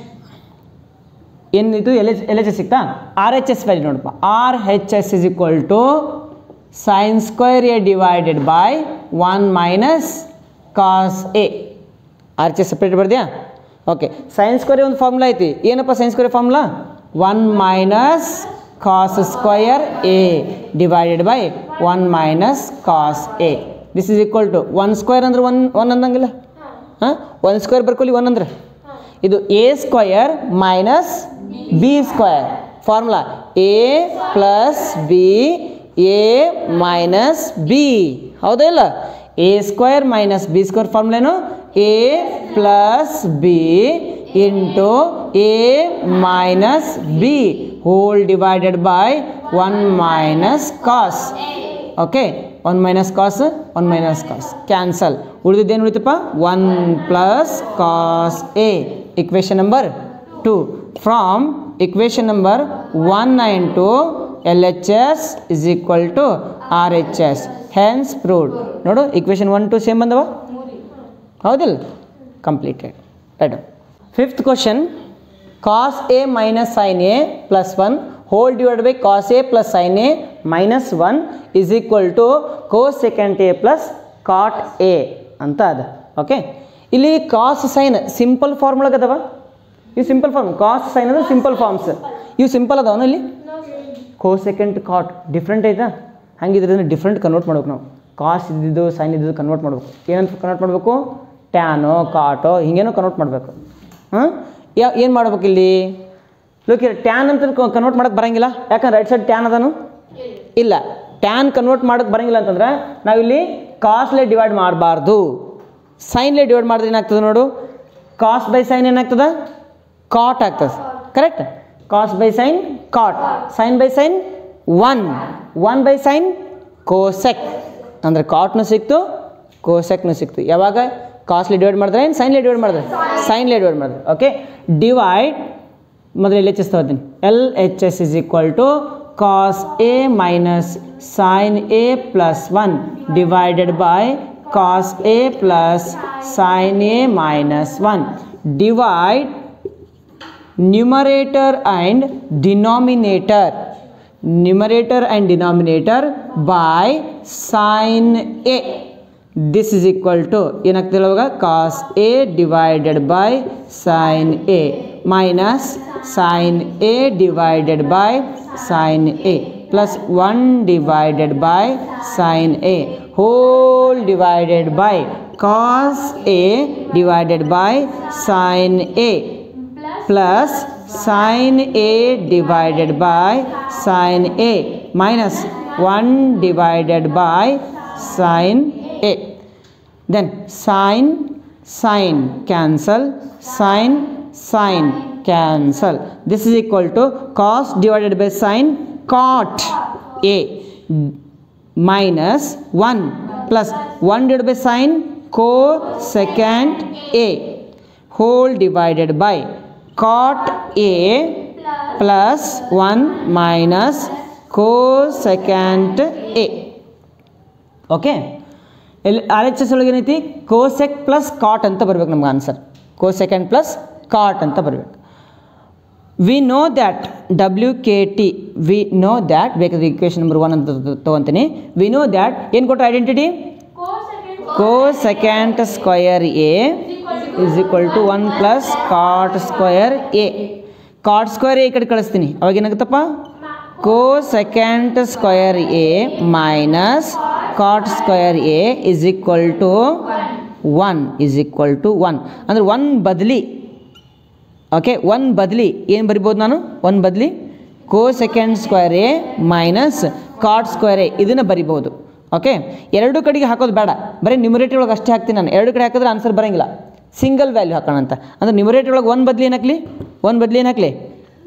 ಏನಿದು ಎಲ್ ಎಚ್ ಎಸ್ ಸಿಗ್ತಾ? ಆರ್ ಎಚ್ ಎಸ್ ವ್ಯಾಲ್ಯೂ ನೋಡಪ್ಪ. R H S is equal to sine square A divided by 1 minus cos a. R H S separate ಬರ್ದ್ಯಾ? ಓಕೆ, ಸೈನ್ ಸ್ಕ್ವೇರ್ ಒಂದು ಫಾರ್ಮುಲಾ ಐತಿ. ಏನಪ್ಪ sine square formula? 1 minus cos square a divided by 1 minus cos a. This is equal to 1 square ಅಂದ್ರೆ 1 ಅಂದಂಗಿಲ್ಲ. 1 ಸ್ಕ್ವೇರ್ ಬರ್ಕೊಳ್ಳಿ 1 ಅಂದ್ರೆ ಇದು a square minus B square. Formula a plus B A minus b. ಹೌದಾ ಇಲ್ಲ? A square minus b square ಫಾರ್ಮುಲೇನು a plus b into a minus b whole divided by 1 minus cos. Okay, 1 minus cos 1 minus cos cancel. ಉಳಿದಿದ್ದೇನು ಉಳಿತಪ್ಪ? 1 plus cos a. Equation number 2. From equation number 1 and 2 LHS is equal to RHS. Hence proved. ನೋಡು, ಇಕ್ವೇಷನ್ 1 2 ಸೇಮ್ ಬಂದವ. ಹೌದಿಲ್ಲ? Completed. Right. 5th question. cos A minus sin A plus 1 whole divided by cos A plus sin A minus 1 is equal to cosecant A plus cot A ಅಂತ ಅದ. ಓಕೆ, ಇಲ್ಲಿ ಕಾಸ್ ಸೈನ್ ಸಿಂಪಲ್ ಫಾರ್ಮ್ ಒಳಗೆ ಅದಾವ. ಇವು ಸಿಂಪಲ್ ಫಾರ್ಮ್. ಕಾಸ್ ಸೈನ್ ಅಂದ್ರೆ ಸಿಂಪಲ್ ಫಾರ್ಮ್ಸ್. ಇವು ಸಿಂಪಲ್ ಅದಾವನ? ಇಲ್ಲಿ ಕೋಸೆಕೆಂಟ್ ಕಾಟ್ ಡಿಫ್ರೆಂಟ್ ಐತಾ? ಹಂಗಿದ್ರೆ ಡಿಫ್ರೆಂಟ್ ಕನ್ವರ್ಟ್ ಮಾಡ್ಬೇಕು ನಾವು. ಕಾಸ್ ಇದ್ದಿದ್ದು ಸೈನ್ ಇದ್ದಿದ್ದು ಕನ್ವರ್ಟ್ ಮಾಡ್ಬೇಕು. ಏನಂತ ಕನ್ವರ್ಟ್ ಮಾಡಬೇಕು? ಟ್ಯಾನೋ ಕಾಟೋ ಹಿಂಗೇನೋ ಕನ್ವರ್ಟ್ ಮಾಡಬೇಕು. ಏನು ಮಾಡ್ಬೇಕು ಇಲ್ಲಿ? ಲೋಕಿ ಟ್ಯಾನ್ ಅಂತ ಕನ್ವರ್ಟ್ ಮಾಡೋಕ್ಕೆ ಬರೋಂಗಿಲ್ಲ. ಯಾಕಂದ್ರೆ ರೈಟ್ ಸೈಡ್ ಟ್ಯಾನ್ ಅದನು ಇಲ್ಲ. ಟ್ಯಾನ್ ಕನ್ವರ್ಟ್ ಮಾಡೋಕ್ಕೆ ಬರೋಂಗಿಲ್ಲ ಅಂತಂದ್ರೆ ನಾವಿಲ್ಲಿ ಕಾಸ್ಲೆ ಡಿವೈಡ್ ಮಾಡಬಾರ್ದು, ಸೈನ್ಲೆ ಡಿವೈಡ್ ಮಾಡಿದ್ರೆ ಏನಾಗ್ತದೆ ನೋಡು. ಕಾಸ್ ಬೈ ಸೈನ್ ಏನಾಗ್ತದೆ? ಕಾಟ್ ಆಗ್ತದೆ. Correct? Cos by sine cot, sine by sine 1 by sine cosec. ಅಂದರೆ ಕಾಟ್ನು ಸಿಕ್ತು, ಕೋಸೆಕ್ನು ಸಿಕ್ತು. ಯಾವಾಗ? ಕಾಸ್ಲಿ ಡಿವೈಡ್ ಮಾಡಿದ್ರೆ ಏನು ಸೈನ್ಲಿ ಡಿವೈಡ್ ಮಾಡಿದ್ರೆ? ಸೈನ್ಲಿ ಡಿವೈಡ್ ಮಾಡಿದ್ರೆ. ಓಕೆ, ಡಿವೈಡ್ ಮೊದಲು ಎಲ್ ಎಚ್ ಎಸ್ ತಗೋತೀನಿ. L H S is equal to cos a minus sine a plus 1 divided by cos a plus sine a minus 1. Divide numerator and denominator by sin A. This is equal to ಏನಾಗ್ತಿಲ್ಲ ಇವಾಗ? cos A divided by sin A minus sin A divided by sin A plus 1 divided by sin A whole divided by cos A divided by sin A plus sin A divided by sin A minus 1 divided by sin A. Then sin cancel, sin cancel. This is equal to cos divided by sin cot A minus 1 plus 1 / sin cosecant A whole divided by cot A plus 1 minus cosecant A. Okay ಇಲ್ಲಿ ಆರ್ ಎಚ್ ಎಸ್ ಒಳಗೆ ಏನೈತಿ ಕೋಸೆಕ್ ಪ್ಲಸ್ ಕಾಟ್ ಅಂತ ಬರ್ಬೇಕು ನಮ್ಗೆ ಆನ್ಸರ್. ಕೋಸೆಕೆಂಡ್ ಪ್ಲಸ್ ಕಾಟ್ ಅಂತ ಬರಬೇಕು. We know that WKT we know that ಬೇಕಾದ್ರೆ ಇಕ್ವೇಷನ್ ನಂಬರ್ 1 ಅಂತ ತೊಗೊತೀನಿ. ವಿ ನೋ ದ್ಯಾಟ್ ಏನು ಕೊಟ್ಟರೆ identity cosecant square A is equal to 1 plus cot square A. Cot square A ಈ ಕಡೆ ಕಳಿಸ್ತೀನಿ, ಅವಾಗ ಏನಾಗುತ್ತಪ್ಪ cosecant square A minus cot square A is equal to 1 ಅಂದರೆ 1 ಬದಲಿ ಓಕೆ 1 ಬದಲಿ ಏನು ಬರಿಬೋದು ನಾನು 1 ಬದಲಿ cosecant square A minus cot square A ಇದನ್ನು ಬರಿಬೋದು. ಓಕೆ ಎರಡು ಕಡೆಗೆ ಹಾಕೋದು ಬೇಡ, ಬರೀ ನ್ಯೂಮರೇಟರ್ ಒಳಗೆ ಅಷ್ಟೇ ಹಾಕ್ತೀನಿ ನಾನು. ಎರಡು ಕಡೆ ಹಾಕಿದ್ರೆ ಆನ್ಸರ್ ಬರೋಂಗಿಲ್ಲ, ಸಿಂಗಲ್ ವ್ಯಾಲ್ಯೂ ಹಾಕೋಣ ಅಂತ. ಅಂದರೆ ನ್ಯೂಮರೇಟರ್ ಒಳಗೆ 1 ಬದಲಿ ಏನು ಹಾಕಲಿ 1 ಬದಲಿ ಏನು ಹಾಕಲಿ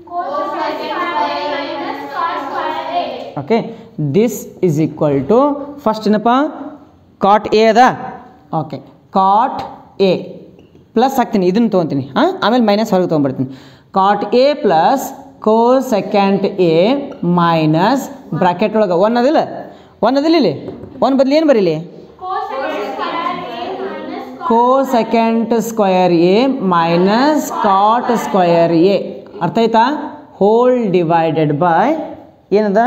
okay this is equal to first ಏನಪ್ಪ ಕಾಟ್ ಎ ಅದ. ಓಕೆ ಕಾಟ್ ಎ ಪ್ಲಸ್ ಹಾಕ್ತೀನಿ, ಇದನ್ನು ತೊಗೊತೀನಿ ಆಮೇಲೆ ಮೈನಸ್ ಹೊರಗೆ ತೊಗೊಂಡ್ಬರ್ತೀನಿ. Cot a plus cosecant a minus bracket ಒಳಗೆ 1 ಅದಿಲ್ಲ ಇಲ್ಲಿ 1 ಬದಲಿ ಏನು ಬರೀಲಿ cosecant square a minus cot square a. ಅರ್ಥ ಆಯ್ತಾ? ಹೋಲ್ ಡಿವೈಡೆಡ್ ಬೈ ಏನದ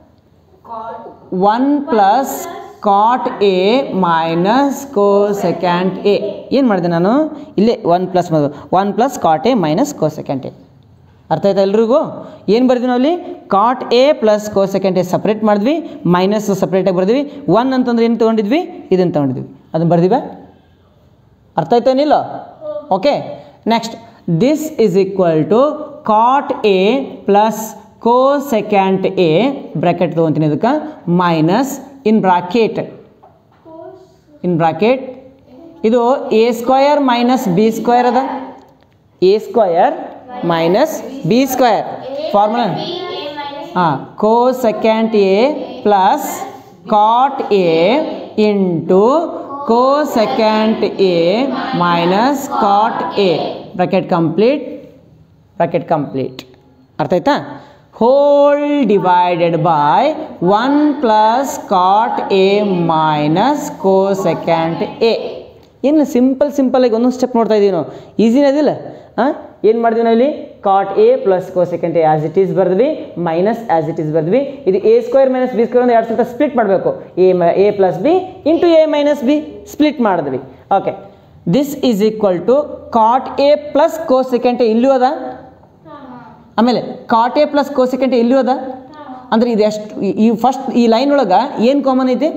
1 plus cot a minus cosecant a. ಏನು ಮಾಡಿದೆ ನಾನು ಇಲ್ಲೇ 1 plus cot a minus cosecant a. ಅರ್ಥ ಆಯ್ತಾ ಎಲ್ರಿಗೂ? ಏನು ಬರ್ತೀವಿ ನಾವು ಅಲ್ಲಿ cot a plus cosecant a separate ಮಾಡಿದ್ವಿ, ಮೈನಸ್ ಸಪ್ರೇಟಾಗಿ ಬರ್ದ್ವಿ. 1 ಅಂತಂದ್ರೆ ಏನು ತೊಗೊಂಡಿದ್ವಿ ಇದನ್ನು ತೊಗೊಂಡಿದ್ವಿ, ಅದನ್ನು ಬರ್ದಿವ. ಅರ್ಥ ಆಯ್ತಾನಿಲ್ಲ? Okay next this is equal to cot a plus cosecant a bracket ತೊಗೊತೀನಿ ಇದಕ್ಕೆ ಮೈನಸ್ ಇನ್ ಬ್ರಾಕೆಟ್ ಇದು a square minus B square ಅದ. A square minus B square formula cosecant a plus cot a into cosecant a minus cot a bracket complete. ಅರ್ಥ ಆಯ್ತಾ? Whole divided by 1 plus cot a minus cosecant a. ಇನ್ನು ಸಿಂಪಲ್ಲಾಗಿ ಒಂದೊಂದು ಸ್ಟೆಪ್ ನೋಡ್ತಾ ಇದ್ದೀವಿ ನಾವು, ಈಸಿನೇ ಅದಿಲ್ಲ. ಏನು ಮಾಡಿದ್ವಿ ನಾವು ಇಲ್ಲಿ cot a plus cosecant a as it is ಬರ್ದ್ವಿ, ಮೈನಸ್ ಆಸ್ ಇಟ್ ಈಸ್ ಬರ್ದ್ವಿ. ಇದು a square minus b square ಒಂದು 2 ಸಲ ಸ್ಪ್ಲಿಟ್ ಮಾಡಬೇಕು. A plus b into a minus b split ಮಾಡಿದ್ವಿ. Okay this is equal to cot a plus cosecant a ಇಲ್ಲೂ ಅದ, ಆಮೇಲೆ cot a plus cosecant a ಇಲ್ಲೂ ಅದ. ಅಂದರೆ ಇದು ಎಷ್ಟು ಈ ಫಸ್ಟ್ ಈ ಲೈನ್ ಒಳಗೆ ಏನು ಕಾಮನ್ ಐತಿ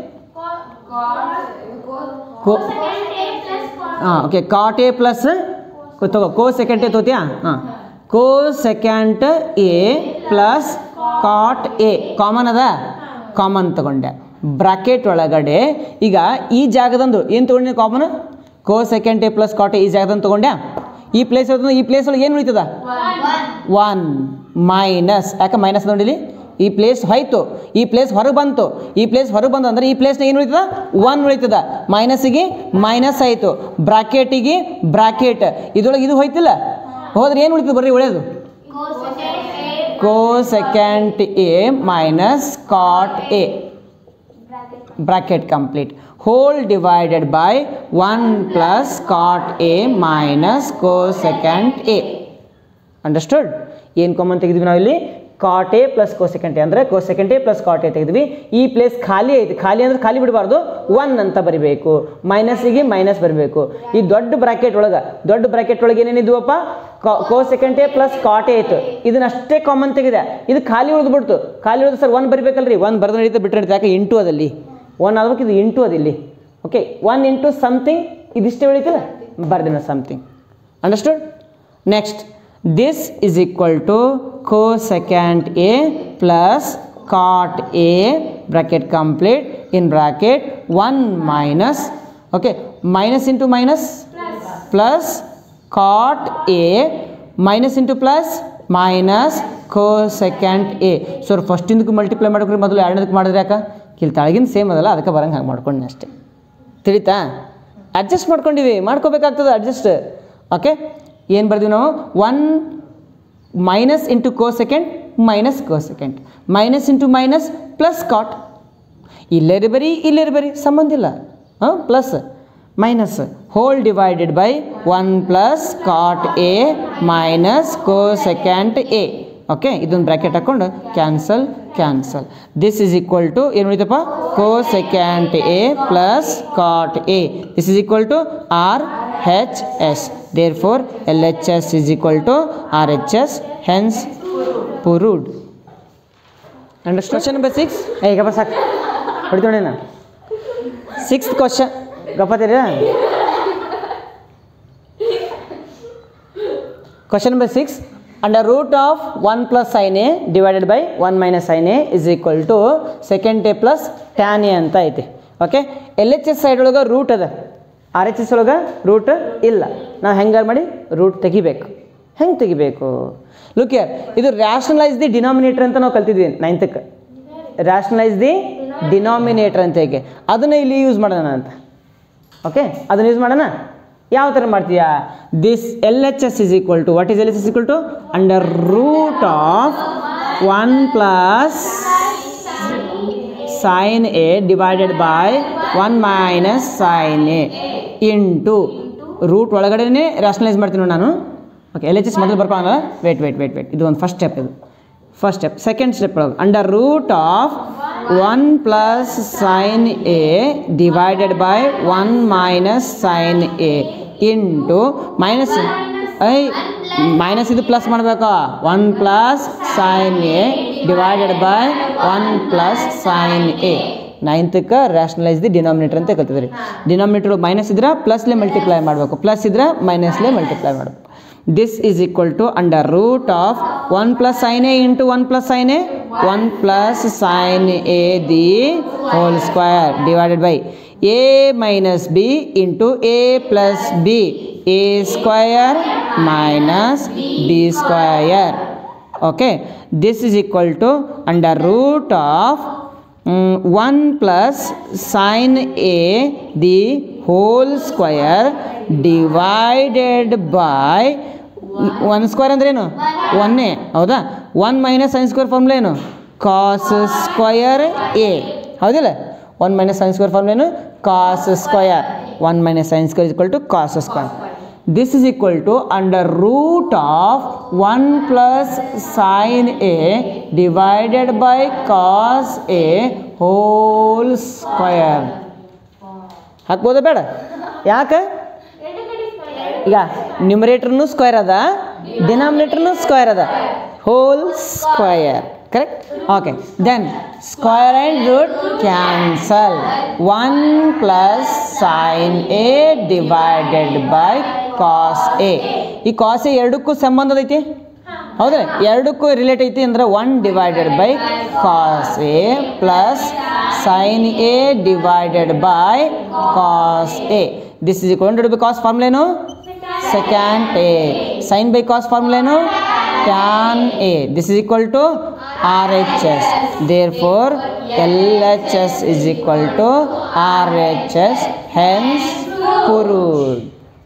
ಓಕೆ ಕಾಟ್ ಎ ಪ್ಲಸ್ ತಗೋ ಕೋಸೆಕೆಂಟ್ ಎ ತೋತಿಯಾ cosecant a plus cot a common ಅದ, ಕಾಮನ್ ತಗೊಂಡೆ. ಬ್ರಾಕೆಟ್ ಒಳಗಡೆ ಈಗ ಈ ಜಾಗದಂದು ಏನು ತೊಗೊಂಡೆ common cosecant a plus cot a ಈ ಜಾಗದಂದು ತೊಗೊಂಡೆ. ಈ ಪ್ಲೇಸ್ ಒಳಗೆ ಏನು ಉಳಿತದ 1 ಮೈನಸ್, ಯಾಕೆ ಮೈನಸ್ ನೋಡಿಲಿ ಈ ಪ್ಲೇಸ್ ಹೋಯ್ತು, ಈ ಪ್ಲೇಸ್ ಹೊರಗೆ ಬಂತು, ಈ ಪ್ಲೇಸ್ ಹೊರಗೆ ಬಂತು ಅಂದರೆ ಈ ಪ್ಲೇಸ್ನಾಗ ಏನು ಉಳಿತದ 1 ಉಳಿತದ. ಮೈನಸ್ಸಿಗೆ ಮೈನಸ್ ಆಯಿತು, ಬ್ರಾಕೆಟಿಗೆ ಬ್ರಾಕೆಟ್, ಇದರೊಳಗೆ ಇದು ಹೋಯ್ತಿಲ್ಲ, ಹೋದ್ರೆ ಏನು ಉಳಿತದೆ ಬರ್ರಿ ಒಳ್ಳೆಯದು cosecant a minus cot a bracket complete. Whole divided by 1 plus cot a minus cosecant a. Understood? ಏನು ಕಾಮನ್ ತೆಗೆದ್ವಿ ನಾವು ಇಲ್ಲಿ cot a plus cosecant a ಅಂದರೆ cosecant a plus cot a ತೆಗೆದ್ವಿ. ಈ ಪ್ಲೇಸ್ ಖಾಲಿ ಐತಿ, ಖಾಲಿ ಅಂದರೆ ಖಾಲಿ ಬಿಡಬಾರ್ದು, 1 ಅಂತ ಬರಿಬೇಕು, ಮೈನಸ್ಸಿಗೆ ಮೈನಸ್ ಬರಬೇಕು. ಈ ದೊಡ್ಡ ಬ್ರಾಕೆಟ್ ಒಳಗೆ ಏನೇನಿದ್ವಪ್ಪ cosecant a plus cot a ಇತ್ತು, ಇದನ್ನಷ್ಟೇ ಕಾಮನ್ ತೆಗೆದೆ. ಇದು ಖಾಲಿ ಉಳಿದ್ಬಿಡ್ತು, ಖಾಲಿ ಉಳಿದು ಸರ್ 1 ಬರಿಬೇಕಲ್ರಿ, 1 ಬರೆದು ನಡೀತಾ ಬಿಟ್ಟರೆ ನಡೀತಾ, ಯಾಕೆ ಇಂಟು ಅದಲ್ಲಿ 1 ಆಗ್ಬೇಕು, ಇದು ಇಂಟು ಅದಿಲ್ಲಿ. ಓಕೆ 1 ಇಂಟು ಸಮಥಿಂಗ್ ಇದಿಷ್ಟೇ ಉಳಿತಿಲ್ಲ, ಬರ್ದಿನ something. Understood? Next this is equal to cosecant a plus cot a bracket complete in bracket 1 minus okay minus into minus plus cot a minus into plus minus cosecant a. So ಫಸ್ಟಿಂದಕ್ಕೆ ಮಲ್ಟಿಪ್ಲೈ ಮಾಡ್ಕೊರಿ, ಮೊದಲು ಎರಡನೇದಕ್ಕೆ ಮಾಡಿದ್ರೆ ಯಾಕೆ ಇಲ್ಲಿ ತಳಗಿನ ಸೇಮ್ ಅದಲ್ಲ, ಅದಕ್ಕೆ ಬರಂಗೆ ಹಂಗೆ ಮಾಡ್ಕೊಂಡು ಅಷ್ಟೇ. ತಿಳಿತಾ? ಅಡ್ಜಸ್ಟ್ ಮಾಡ್ಕೊಂಡಿವಿ, ಮಾಡ್ಕೋಬೇಕಾಗ್ತದೆ ಅಡ್ಜಸ್ಟ್. ಓಕೆ, ಏನು ಬರ್ತೀವಿ ನಾವು? 1 minus into cosecant minus cosecant, minus into minus plus cot. ಇಲ್ಲೇ ಬರಿ ಸಂಬಂಧ ಇಲ್ಲ. Plus minus whole divided by 1 plus cot a minus cosecant a. Okay, ಇದೊಂದು ಬ್ರ್ಯಾಕೆಟ್ ಹಾಕ್ಕೊಂಡು cancel. This is equal to ಏನು ಉಳಿತಪ್ಪ? Cosecant a plus cot a. This is equal to R H S. Therefore L H S is equal to R H S. Hence proved. Understand? Question number 6. ಗಪ್ಪ ಸಾಕು ಹೊಡಿತೋಣ. 6th ಕ್ವಶನ್ ಗಪ್ಪತ್ತೀರ? Question number 6. Under root of 1 plus sin a divided by 1 minus sin a is equal to secant a plus tan a ಅಂತ ಐತಿ. Okay, L H S side ಒಳಗೆ ರೂಟ್ ಅದ, ಆರ್ ಎಚ್ ಎಸ್ ಒಳಗೆ ರೂಟ್ ಇಲ್ಲ. ನಾವು ಹೆಂಗಾರು ಮಾಡಿ ರೂಟ್ ತೆಗಿಬೇಕು. ಹೆಂಗೆ ತೆಗಿಬೇಕು? ಲುಕ್ ಹಿಯರ್, ಇದು ರ್ಯಾಷನಲೈಸ್ ದಿ ಡಿನಾಮಿನೇಟರ್ ಅಂತ ನಾವು ಕಲ್ತಿದ್ವಿ 9th. ರ್ಯಾಷನಲೈಸ್ ದಿ ಡಿನಾಮಿನೇಟರ್ ಅಂತ ಹೇಗೆ, ಅದನ್ನು ಇಲ್ಲಿ ಯೂಸ್ ಮಾಡೋಣ ಅಂತ. ಓಕೆ, ಅದನ್ನು ಯೂಸ್ ಮಾಡೋಣ. ಯಾವ ಥರ ಮಾಡ್ತೀಯಾ? This L H S is equal to, what is L H S equal to? Under root of 1 plus sine a divided by 1 minus sine a into root ಒಳಗಡೆನೇ ರ್ಯಾಷನಲೈಸ್ ಮಾಡ್ತೀನಿ ನಾನು. ಓಕೆ, ಎಲ್ ಎಚ್ ಎಸ್ ಮೊದಲು ಬರ್ಕೊಳ್ಳೋಣ. ವೇಟ್, ಇದು ಒಂದು ಫಸ್ಟ್ ಸ್ಟೆಪ್. ಸೆಕೆಂಡ್ ಸ್ಟೆಪ್ ಒಳಗೆ under root of 1 plus sine a divided by 1 minus sine a into minus ಇದು ಪ್ಲಸ್ ಮಾಡಬೇಕಾ? 1 plus sine a divided by 1 plus sine a. 9th rationalise the denominator ಅಂತ ಕಲ್ತಿದ್ರಿ. ಡಿನಾಮಿನೇಟರ್ ಮೈನಸ್ ಇದ್ರೆ ಪ್ಲಸ್ಲೇ ಮಲ್ಟಿಪ್ಲೈ ಮಾಡಬೇಕು, ಪ್ಲಸ್ ಇದ್ರೆ ಮೈನಸ್ಲೇ ಮಲ್ಟಿಪ್ಲೈ ಮಾಡಬೇಕು. This is equal to under root of 1 plus sin a into 1 plus sin a, 1 plus sin a the whole square divided by a minus b into a plus b, a square minus b square. Okay, this is equal to under root of 1 plus sin a the whole square divided by 1 square ಅಂದ್ರೆ ಏನು? 1 ಹೌದಾ? 1 ಮೈನಸ್ ಸೈನ್ ಸ್ಕ್ವೇರ್ ಫಾರ್ಮುಲಾ ಏನು? ಕಾಸ್ ಸ್ಕ್ವಯರ್ ಎ, ಹೌದಿಲ್ಲ? 1 ಮೈನಸ್ ಸೈನ್ ಸ್ಕ್ವೇರ್ ಫಾರ್ಮುಲಾ ಏನು? Cos square. 1 minus sine square is equal to cos square. This is equal to under root of 1 plus sine a divided by cos a whole square. ಹಾಕ್ಬೋದಾ ಬೇಡ? ಯಾಕೆ? ಈಗ ನ್ಯೂಮರೇಟರ್ನು ಸ್ಕ್ವೇರ್ ಅದ, ಡಿನಾಮಿನೇಟರ್ನು ಸ್ಕ್ವೇರ್ ಅದ, whole square. Correct? Okay, then square and root cancel. 1 plus sine a divided by cos a. ಈ ಕಾಸ್ ಎ ಎರಡಕ್ಕೂ ಸಂಬಂಧ ಐತಿ, ಹೌದಾ? ಎರಡಕ್ಕೂ ರಿಲೇಟ್ ಐತಿ ಅಂದ್ರೆ 1 divided by cos a plus sine a divided by cos a. This is equal to cos formula ಏನು? secant a. Sin by cos formula ಏನು? tan a. This is equal to RHS. Therefore LHS is equal to RHS. Hence proved.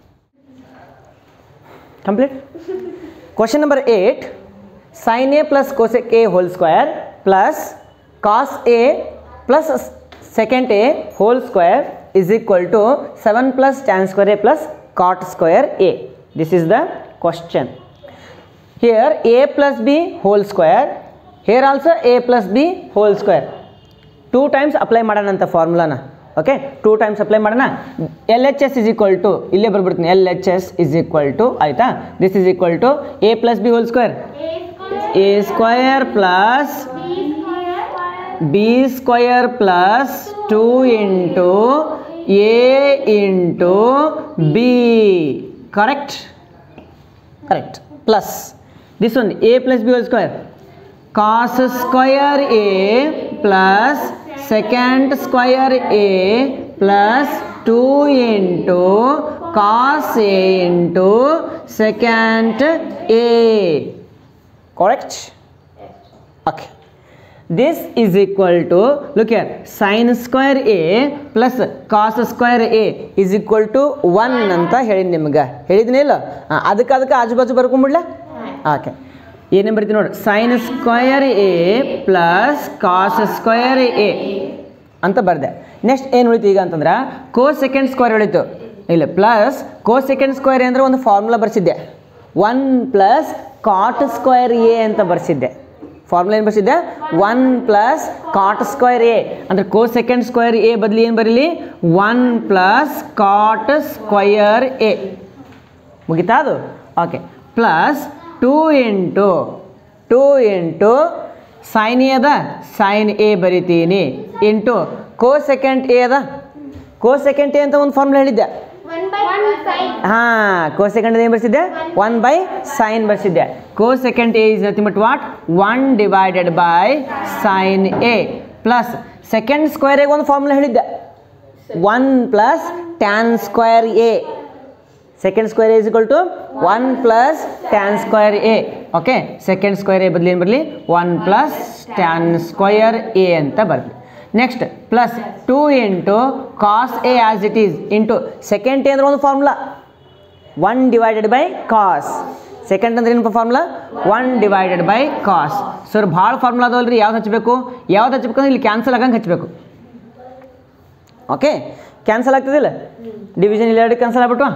Complete? Question number 8. Sin a plus cosec a whole square plus cos a plus secant a whole square is equal to 7 plus tan square a plus cot square a. This is the question. Here a plus b whole square, here also a plus b whole square. 2 times apply ಮಾಡೋಣಂತ ಫಾರ್ಮುಲಾನ. ಓಕೆ, 2 times apply ಮಾಡೋಣ. LHS is equal to, ಇಲ್ಲೇ ಬರ್ಬಿಡ್ತೀನಿ, LHS is equal to ಆಯ್ತಾ? This is equal to a plus b whole square, a square plus b square plus 2 into a into b. Correct? Correct. Plus this one a plus b whole square, cos square a plus secant square a plus 2 into cos a into secant a. Correct? Okay. this is equal to, look here, sin square a plus cos square a is equal to 1 ಅಂತ ಹೇಳಿ ನಿಮ್ಗೆ ಹೇಳಿದ್ನೇ ಇಲ್ಲ ಅದಕ್ಕೆ ಆಜು ಬಾಜು ಬರ್ಕೊಂಬಿಡ್ಲ ಓಕೆ ಏನೇನು ಬರ್ತೀವಿ ನೋಡಿ sin square a plus cos square a ಅಂತ ಬರ್ದೆ ನೆಕ್ಸ್ಟ್ ಏನು ಉಳಿತು ಈಗ ಅಂತಂದ್ರೆ cosecant square ಉಳಿತು ಇಲ್ಲ ಪ್ಲಸ್ cosecant square ಅಂದರೆ ಒಂದು ಫಾರ್ಮುಲಾ ಬರ್ಸಿದ್ದೆ 1 ಪ್ಲಸ್ cot square a ಅಂತ ಬರ್ಸಿದ್ದೆ ಫಾರ್ಮುಲಾ ಏನು ಬರ್ಸಿದ್ದೆ 1 ಪ್ಲಸ್ cot square a ಅಂದರೆ cosecant square a ಬದಲಿ ಏನು ಬರೀಲಿ 1 ಪ್ಲಸ್ cot square a ಮುಗಿತಾ ಅದು okay plus 2 into sin a ಅದ sin a ಬರಿತೀನಿ ಇಂಟು cosecant a ಅದ cosecant a ಅಂತ ಒಂದು ಫಾರ್ಮುಲಾ ಹೇಳಿದ್ದೆ 1 by 1 sin. ಹಾಂ cosecant ಏನು ಬರ್ಸಿದ್ದೆ 1 by sin ಬರ್ಸಿದ್ದೆ cosecant a is nothing but what 1 divided by sin a plus secant square a ಒಂದು ಫಾರ್ಮುಲಾ ಹೇಳಿದ್ದೆ 1 plus tan square a secant square a is equal to 1 plus tan square a okay secant square a ಬದಲಿ ಏನು ಬರಲಿ 1 plus tan square a ಅಂತ ಬರಲಿ next plus 2 into cos a as it is into secant a ಅಂದ್ರೆ ಒಂದು formula 1 divided by cos secant ಅಂದ್ರೆ ಏನಪ್ಪ formula 1 divided by cos sir ಭಾಳ ಫಾರ್ಮುಲಾ ಅದಾವಲ್ರಿ ಯಾವ್ದು ಹಚ್ಚಬೇಕು ಅಂದ್ರೆ ಇಲ್ಲಿ ಕ್ಯಾನ್ಸಲ್ ಆಗಂಗೆ ಹಚ್ಚಬೇಕು ಓಕೆ ಕ್ಯಾನ್ಸಲ್ ಆಗ್ತದಿಲ್ಲ ಡಿವಿಷನ್ ಇಲ್ಲಿ ಎರಡು ಕ್ಯಾನ್ಸಲ್ ಆಗ್ಬಿಟ್ಟು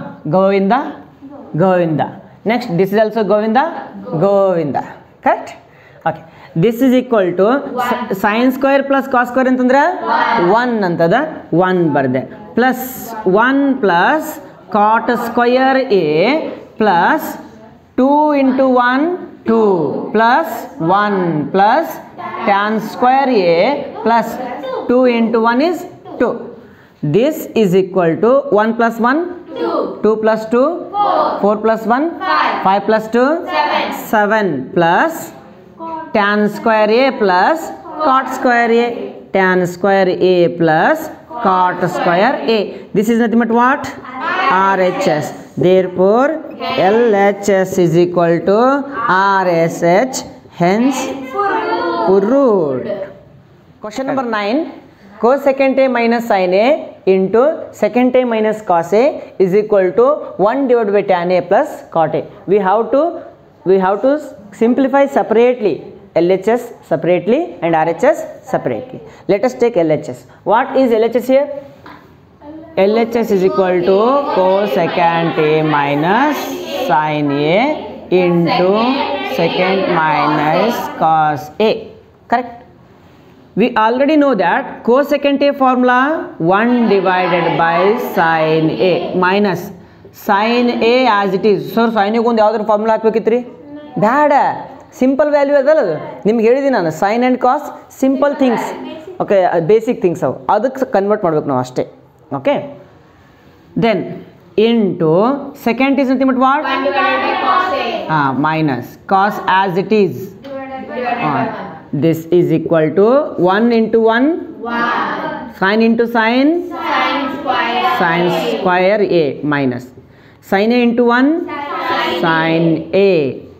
ಗೋವಿಂದ ನೆಕ್ಸ್ಟ್ ದಿಸ್ ಇಸ್ ಆಲ್ಸೋ ಗೋವಿಂದ correct okay this is equal to sin square plus cos square ಅಂತಂದ್ರೆ 1 ಅಂತದ 1 ಬರ್ದೆ plus 1 plus cot square a plus 2 into 1 2 plus 1 plus tan square a plus 2 into 1 is 2 this is equal to 1 plus 1 2 plus 2 4 plus 1 5 plus 2 7 plus tan square a plus cot square a tan square a plus cot square a this is nothing but what RHS therefore LHS is equal to RSH hence proved question number 9 cosecant a minus sin a into secant a minus cos a is equal to 1 divided by tan a plus cot a we have to simplify separately LHS separately and RHS separately. Let us take LHS. What is LHS here? LHS is equal to cosecant A minus sin A into secant minus cos A. Correct? We already know that cosecant A formula 1 divided by sin A minus sin A as it is. So sin A ಒಂದು ಯಾವ್ದಾದ್ರು ಫಾರ್ಮುಲಾ ಹಾಕ್ಬೇಕಿತ್ರಿ ಬೇಡ ಸಿಂಪಲ್ ವ್ಯಾಲ್ಯೂ ಅದಲ್ಲ ಅದು ನಿಮ್ಗೆ ಹೇಳಿದ್ದೀನಿ ನಾನು sine and cos simple things okay basic things ಅವು ಅದಕ್ಕೆ ಕನ್ವರ್ಟ್ ಮಾಡ್ಬೇಕು ನಾವು ಅಷ್ಟೇ okay then into secant is nothing but what minus cos as it is this is equal to 1 into 1 sine into sine square a minus sine a into 1 sine a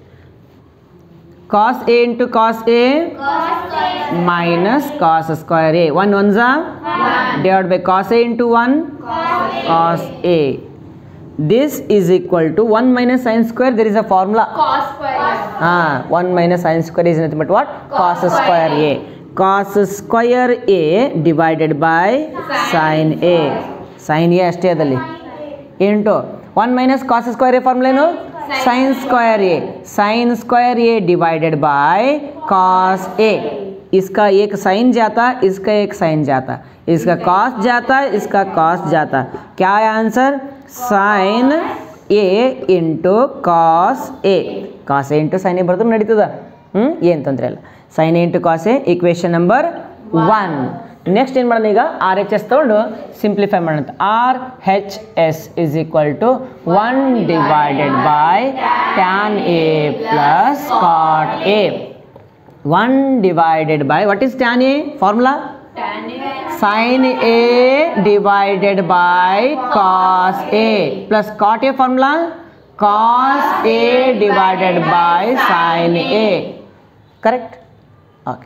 cos a into cos a minus cos square a 1 ones are divided by cos a into 1 cos a this is equal to 1 minus sin square there is a formula Cos square. 1 minus sin square is nothing but what cos square a cos square a divided by sin a ಅಷ್ಟೇ ಅದಲ್ಲಿ into 1 minus cos square a formula ಏನು sin square a divided by cos a इसका एक साइन जाता इसका एक साइन जाता इसका cos जाता इसका cos जाता क्या है answer sin a into cos a into sin a ಬರ್ತದೆ ನಡೀತದ ಏನು ತೊಂದರೆ ಇಲ್ಲ sin a into cos a equation number 1 next ಏನು ಮಾಡೋಣ ಈಗ ಆರ್ ಎಚ್ ಎಸ್ ತೊಗೊಂಡು ಸಿಂಪ್ಲಿಫೈ ಮಾಡೋಣ R H S is equal to 1 divided by tan a plus cot a 1 divided by what is tan a formula sin a divided by cos a plus cot a formula cos a divided by sin a correct okay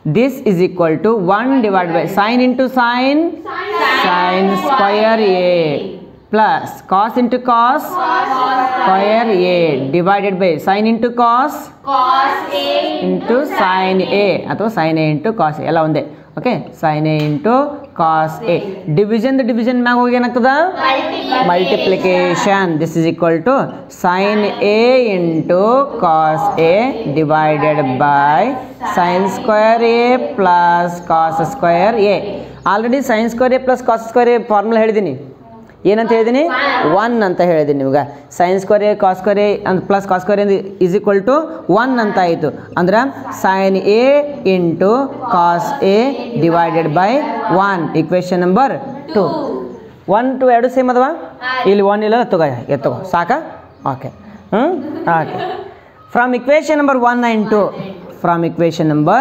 this is equal to 1 divided by sin into sin square a plus cos into cos square a divided by sin into cos into sin a ಅಥವಾ sin a into cos a ಎಲ್ಲ ಒಂದೇ okay sin a into cos a division ಮ್ಯಾಗ ಹೋಗಿ ಏನಾಗ್ತದ multiplication this is equal to sin a into cos a divided by sin square a plus cos square a already sin square a plus cos square a formula ಹೇಳಿದ್ದೀನಿ ಏನಂತ ಹೇಳಿದ್ದೀನಿ 1 ಅಂತ ಹೇಳಿದ್ದೀನಿ ನಿಮಗೆ sin square a cos square a and plus cos square a is equal to 1 ಅಂತ ಆಯಿತು ಅಂದ್ರೆ sin a into cos a divided by 1 equation number 2 1 2 ಎರಡು ಸೇಮ್ ಅದಾವ ಇಲ್ಲಿ 1 ಇಲ್ಲ ತಗೋ ಸಾಕಾ okay okay from equation number 192 from equation number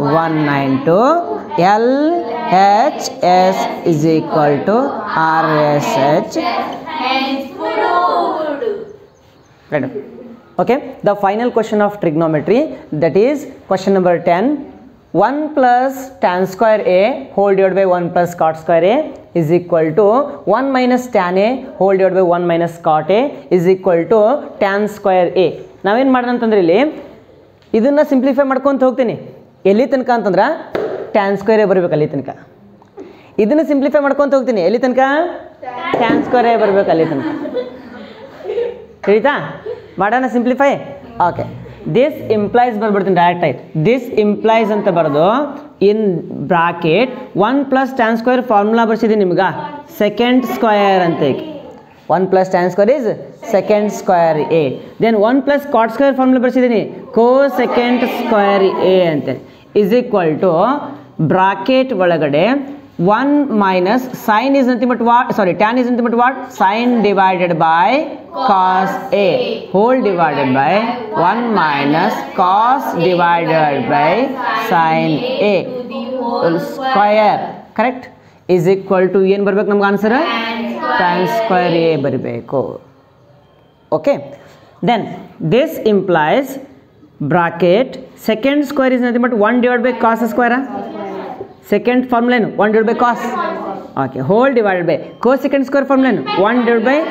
192 LHS is equal to RSH okay the final question of trigonometry that is question number 10 1 plus tan square a whole divided by 1 plus cot square a is equal to 1 minus tan a whole divided by 1 minus cot a is equal to tan square a ನಾವೇನು ಮಾಡೋಣ ಅಂತಂದ್ರೆ ಇಲ್ಲಿ ಇದನ್ನು ಸಿಂಪ್ಲಿಫೈ ಮಾಡ್ಕೊಂತ ಹೋಗ್ತೀನಿ ಎಲ್ಲಿ ತನಕ ಅಂತಂದ್ರೆ ಟ್ಯಾನ್ ಸ್ಕ್ವೇರೇ ಬರಬೇಕು ಅಲ್ಲಿ ತನಕ ಇದನ್ನು ಸಿಂಪ್ಲಿಫೈ ಮಾಡ್ಕೊಂತ ಹೋಗ್ತೀನಿ ಎಲ್ಲಿ ತನಕ ಟ್ಯಾನ್ ಸ್ಕ್ವೇರೇ ಬರಬೇಕು ಅಲ್ಲಿ ತನಕ ತಿಳಿತಾ ಮಾಡೋಣ ಸಿಂಪ್ಲಿಫೈ ಓಕೆ ದಿಸ್ ಇಂಪ್ಲೈಸ್ ಬರ್ಬಿಡ್ತೀನಿ ಡೈರೆಕ್ಟ್ ಆಯ್ತು ದಿಸ್ ಇಂಪ್ಲೈಸ್ ಅಂತ ಬರೋದು in bracket 1 plus tan square formula ಬರ್ಸಿದ್ದೀನಿ ನಿಮ್ಗೆ ಸೆಕೆಂಡ್ ಸ್ಕ್ವೇರ್ ಅಂತ 1 plus tan square is secant square a then 1 plus cot square formula ಬರ್ಸಿದ್ದೀನಿ cosecant square a ಅಂತ is equal to bracket ಒಳಗಡೆ 1 minus sin is nothing but what tan is nothing but what sin divided by cos a whole divided by 1 minus cos divided by sin a whole square correct is equal to ಏನು ಬರಬೇಕು ನಮ್ಗೆ ಆನ್ಸರ್ tan square a ಬರಬೇಕು okay then this implies bracket secant square is nothing but 1 divided by cos square secant formula 1 divided by cos okay whole divided by cosecant square formula 1 divided by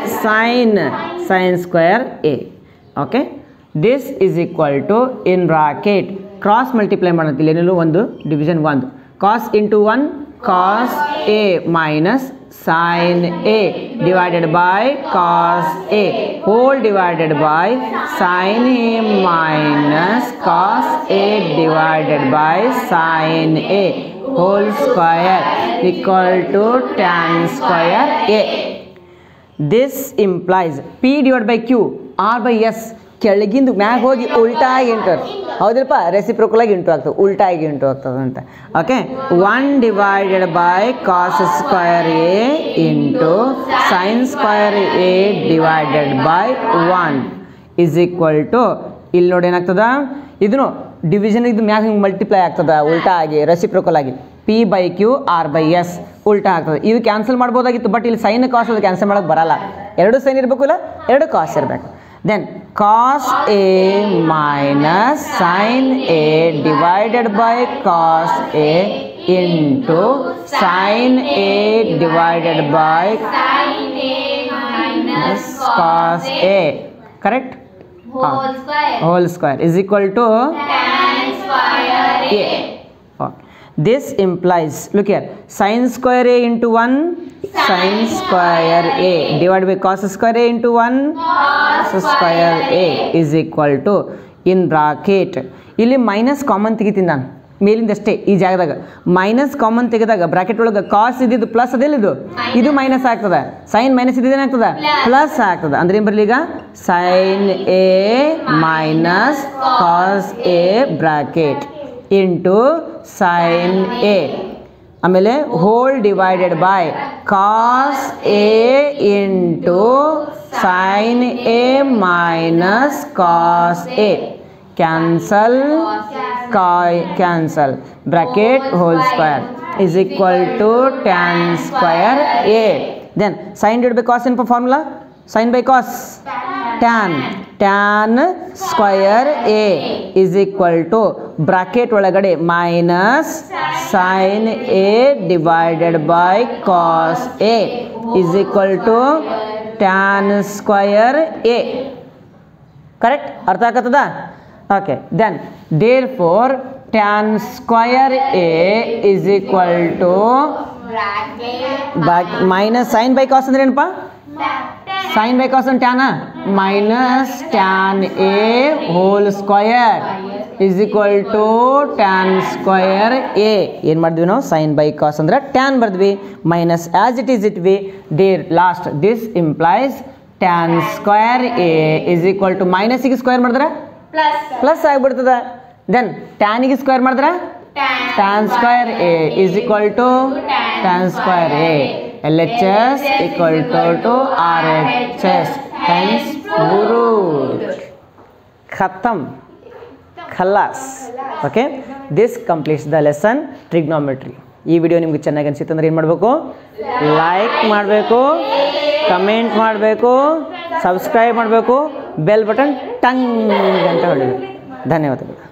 sin square a okay this is equal to in bracket cross multiply ಮಾಡಂತಿಲ್ಲ ಏನಿಲ್ಲ ಒಂದು division 1 cos into 1 cos a minus sin a divided by cos a whole divided by sin a minus cos a divided by sin a whole square equal to tan square a this implies p divided by q r by s ಕೆಳಗಿಂದು ಮ್ಯಾಗ ಹೋಗಿ ಉಲ್ಟಾಗಿ ಇಂಟು ಹೌದಲ್ಪ ರೆಸಿಪ್ರೋಕಲ್ ಆಗಿ ಇಂಟು ಆಗ್ತದೆ ಉಲ್ಟಾಗಿ ಇಂಟು ಆಗ್ತದೆ ಅಂತ okay 1 divided by cos square A into sine square A divided by 1 is equal to ಇಲ್ಲಿ ನೋಡಿ ಏನಾಗ್ತದ ಇದನ್ನು ಡಿವಿಷನ್ ಇದು ಮ್ಯಾಗ ಹಿಂಗೆ ಮಲ್ಟಿಪ್ಲೈ ಆಗ್ತದೆ ಉಲ್ಟಾ ಆಗಿ ರೆಸಿಪ್ರೋಕಲ್ ಆಗಿ P by Q R by S ಉಲ್ಟಾ ಆಗ್ತದೆ ಇದು ಕ್ಯಾನ್ಸಲ್ ಮಾಡ್ಬೋದಾಗಿತ್ತು ಬಟ್ ಇಲ್ಲಿ ಸೈನ್ ಕಾಸ್ ಅದು ಕ್ಯಾನ್ಸಲ್ ಮಾಡೋಕ್ಕೆ ಬರಲ್ಲ ಎರಡು ಸೈನ್ ಇರಬೇಕು ಇಲ್ಲ ಎರಡು ಕಾಸ್ ಇರಬೇಕು then cos a minus sin a divided by cos a into sin a divided by sin a minus cos a correct whole square is equal to tan square a okay. This implies look here sin square a into 1 sin square a divided by cos square a into 1 cos square a is equal to in bracket ಇಲ್ಲಿ ಮೈನಸ್ ಕಾಮನ್ ತೆಗಿತೀನಿ ನಾನು ಮೇಲಿಂದಷ್ಟೇ ಈ ಜಾಗದಾಗ ಮೈನಸ್ ಕಾಮನ್ ತೆಗೆದಾಗ ಬ್ರಾಕೆಟ್ ಒಳಗೆ ಕಾಸ್ ಇದ್ದಿದ್ದು ಪ್ಲಸ್ ಅದೆಲ್ಲ ಇದು ಮೈನಸ್ ಆಗ್ತದೆ ಸೈನ್ ಮೈನಸ್ ಇದ್ದಿದ್ದು ಏನಾಗ್ತದೆ ಪ್ಲಸ್ ಆಗ್ತದೆ ಅಂದ್ರೆ ಏನು ಬರಲಿ ಈಗ sine a minus cos a bracket into sine a ಆಮೇಲೆ whole divided by cos a into sine a minus cos a cancel cancel bracket whole square is equal to tan square a then sin divided by cos in formula sin by cos tan square a is equal to bracket ಒಳಗಡೆ minus sine a divided by cos a is equal to tan square a. Correct? ಅರ್ಥ ಆಗತ್ತದ? Okay, then therefore tan square A is equal to minus sine by cos ಅಂದ್ರೆ ಏನಪ್ಪ? ಸೈನ್ ಬೈ ಕಾಸ್ ಅಂದ್ರೆ ಟ್ಯಾನ minus tan a whole square is equal to tan square a. ಏನು ಮಾಡಿದ್ವಿ ನಾವು? ಸೈನ್ ಬೈ ಕಾಸ್ ಅಂದ್ರೆ ಟ್ಯಾನ್ ಬರ್ದ್ವಿ, ಮೈನಸ್ ಆಸ್ ಇಟ್ ಈಸ್ ಇಟ್ವಿ. There last this implies tan square A is equal to ಮೈನಸ್ಗೆ ಸ್ಕ್ವೇರ್ ಮಾಡಿದ್ರೆ ಪ್ಲಸ್ ಆಗಿಬಿಡ್ತದೆ. ದೆನ್ ಟ್ಯಾನಿಗೆ ಸ್ಕ್ವೇರ್ ಮಾಡಿದ್ರೆ tan square a is equal to tan square a. LHS equal to RHS. Hence proved. Khatam. Khalas. Okay. This completes the lesson trigonometry. ಈ ವಿಡಿಯೋ ನಿಮಗೆ ಚೆನ್ನಾಗಿ ಅನಿಸಿತ್ತು ಅಂದ್ರೆ ಏನು ಮಾಡಬೇಕು? ಲೈಕ್ ಮಾಡಬೇಕು, ಕಮೆಂಟ್ ಮಾಡಬೇಕು, ಸಬ್ಸ್ಕ್ರೈಬ್ ಮಾಡಬೇಕು, ಬೆಲ್ ಬಟನ್ ಟಂಗ್ ಅಂತ ಹೊಡಿಬೇಕು. ಧನ್ಯವಾದಗಳು.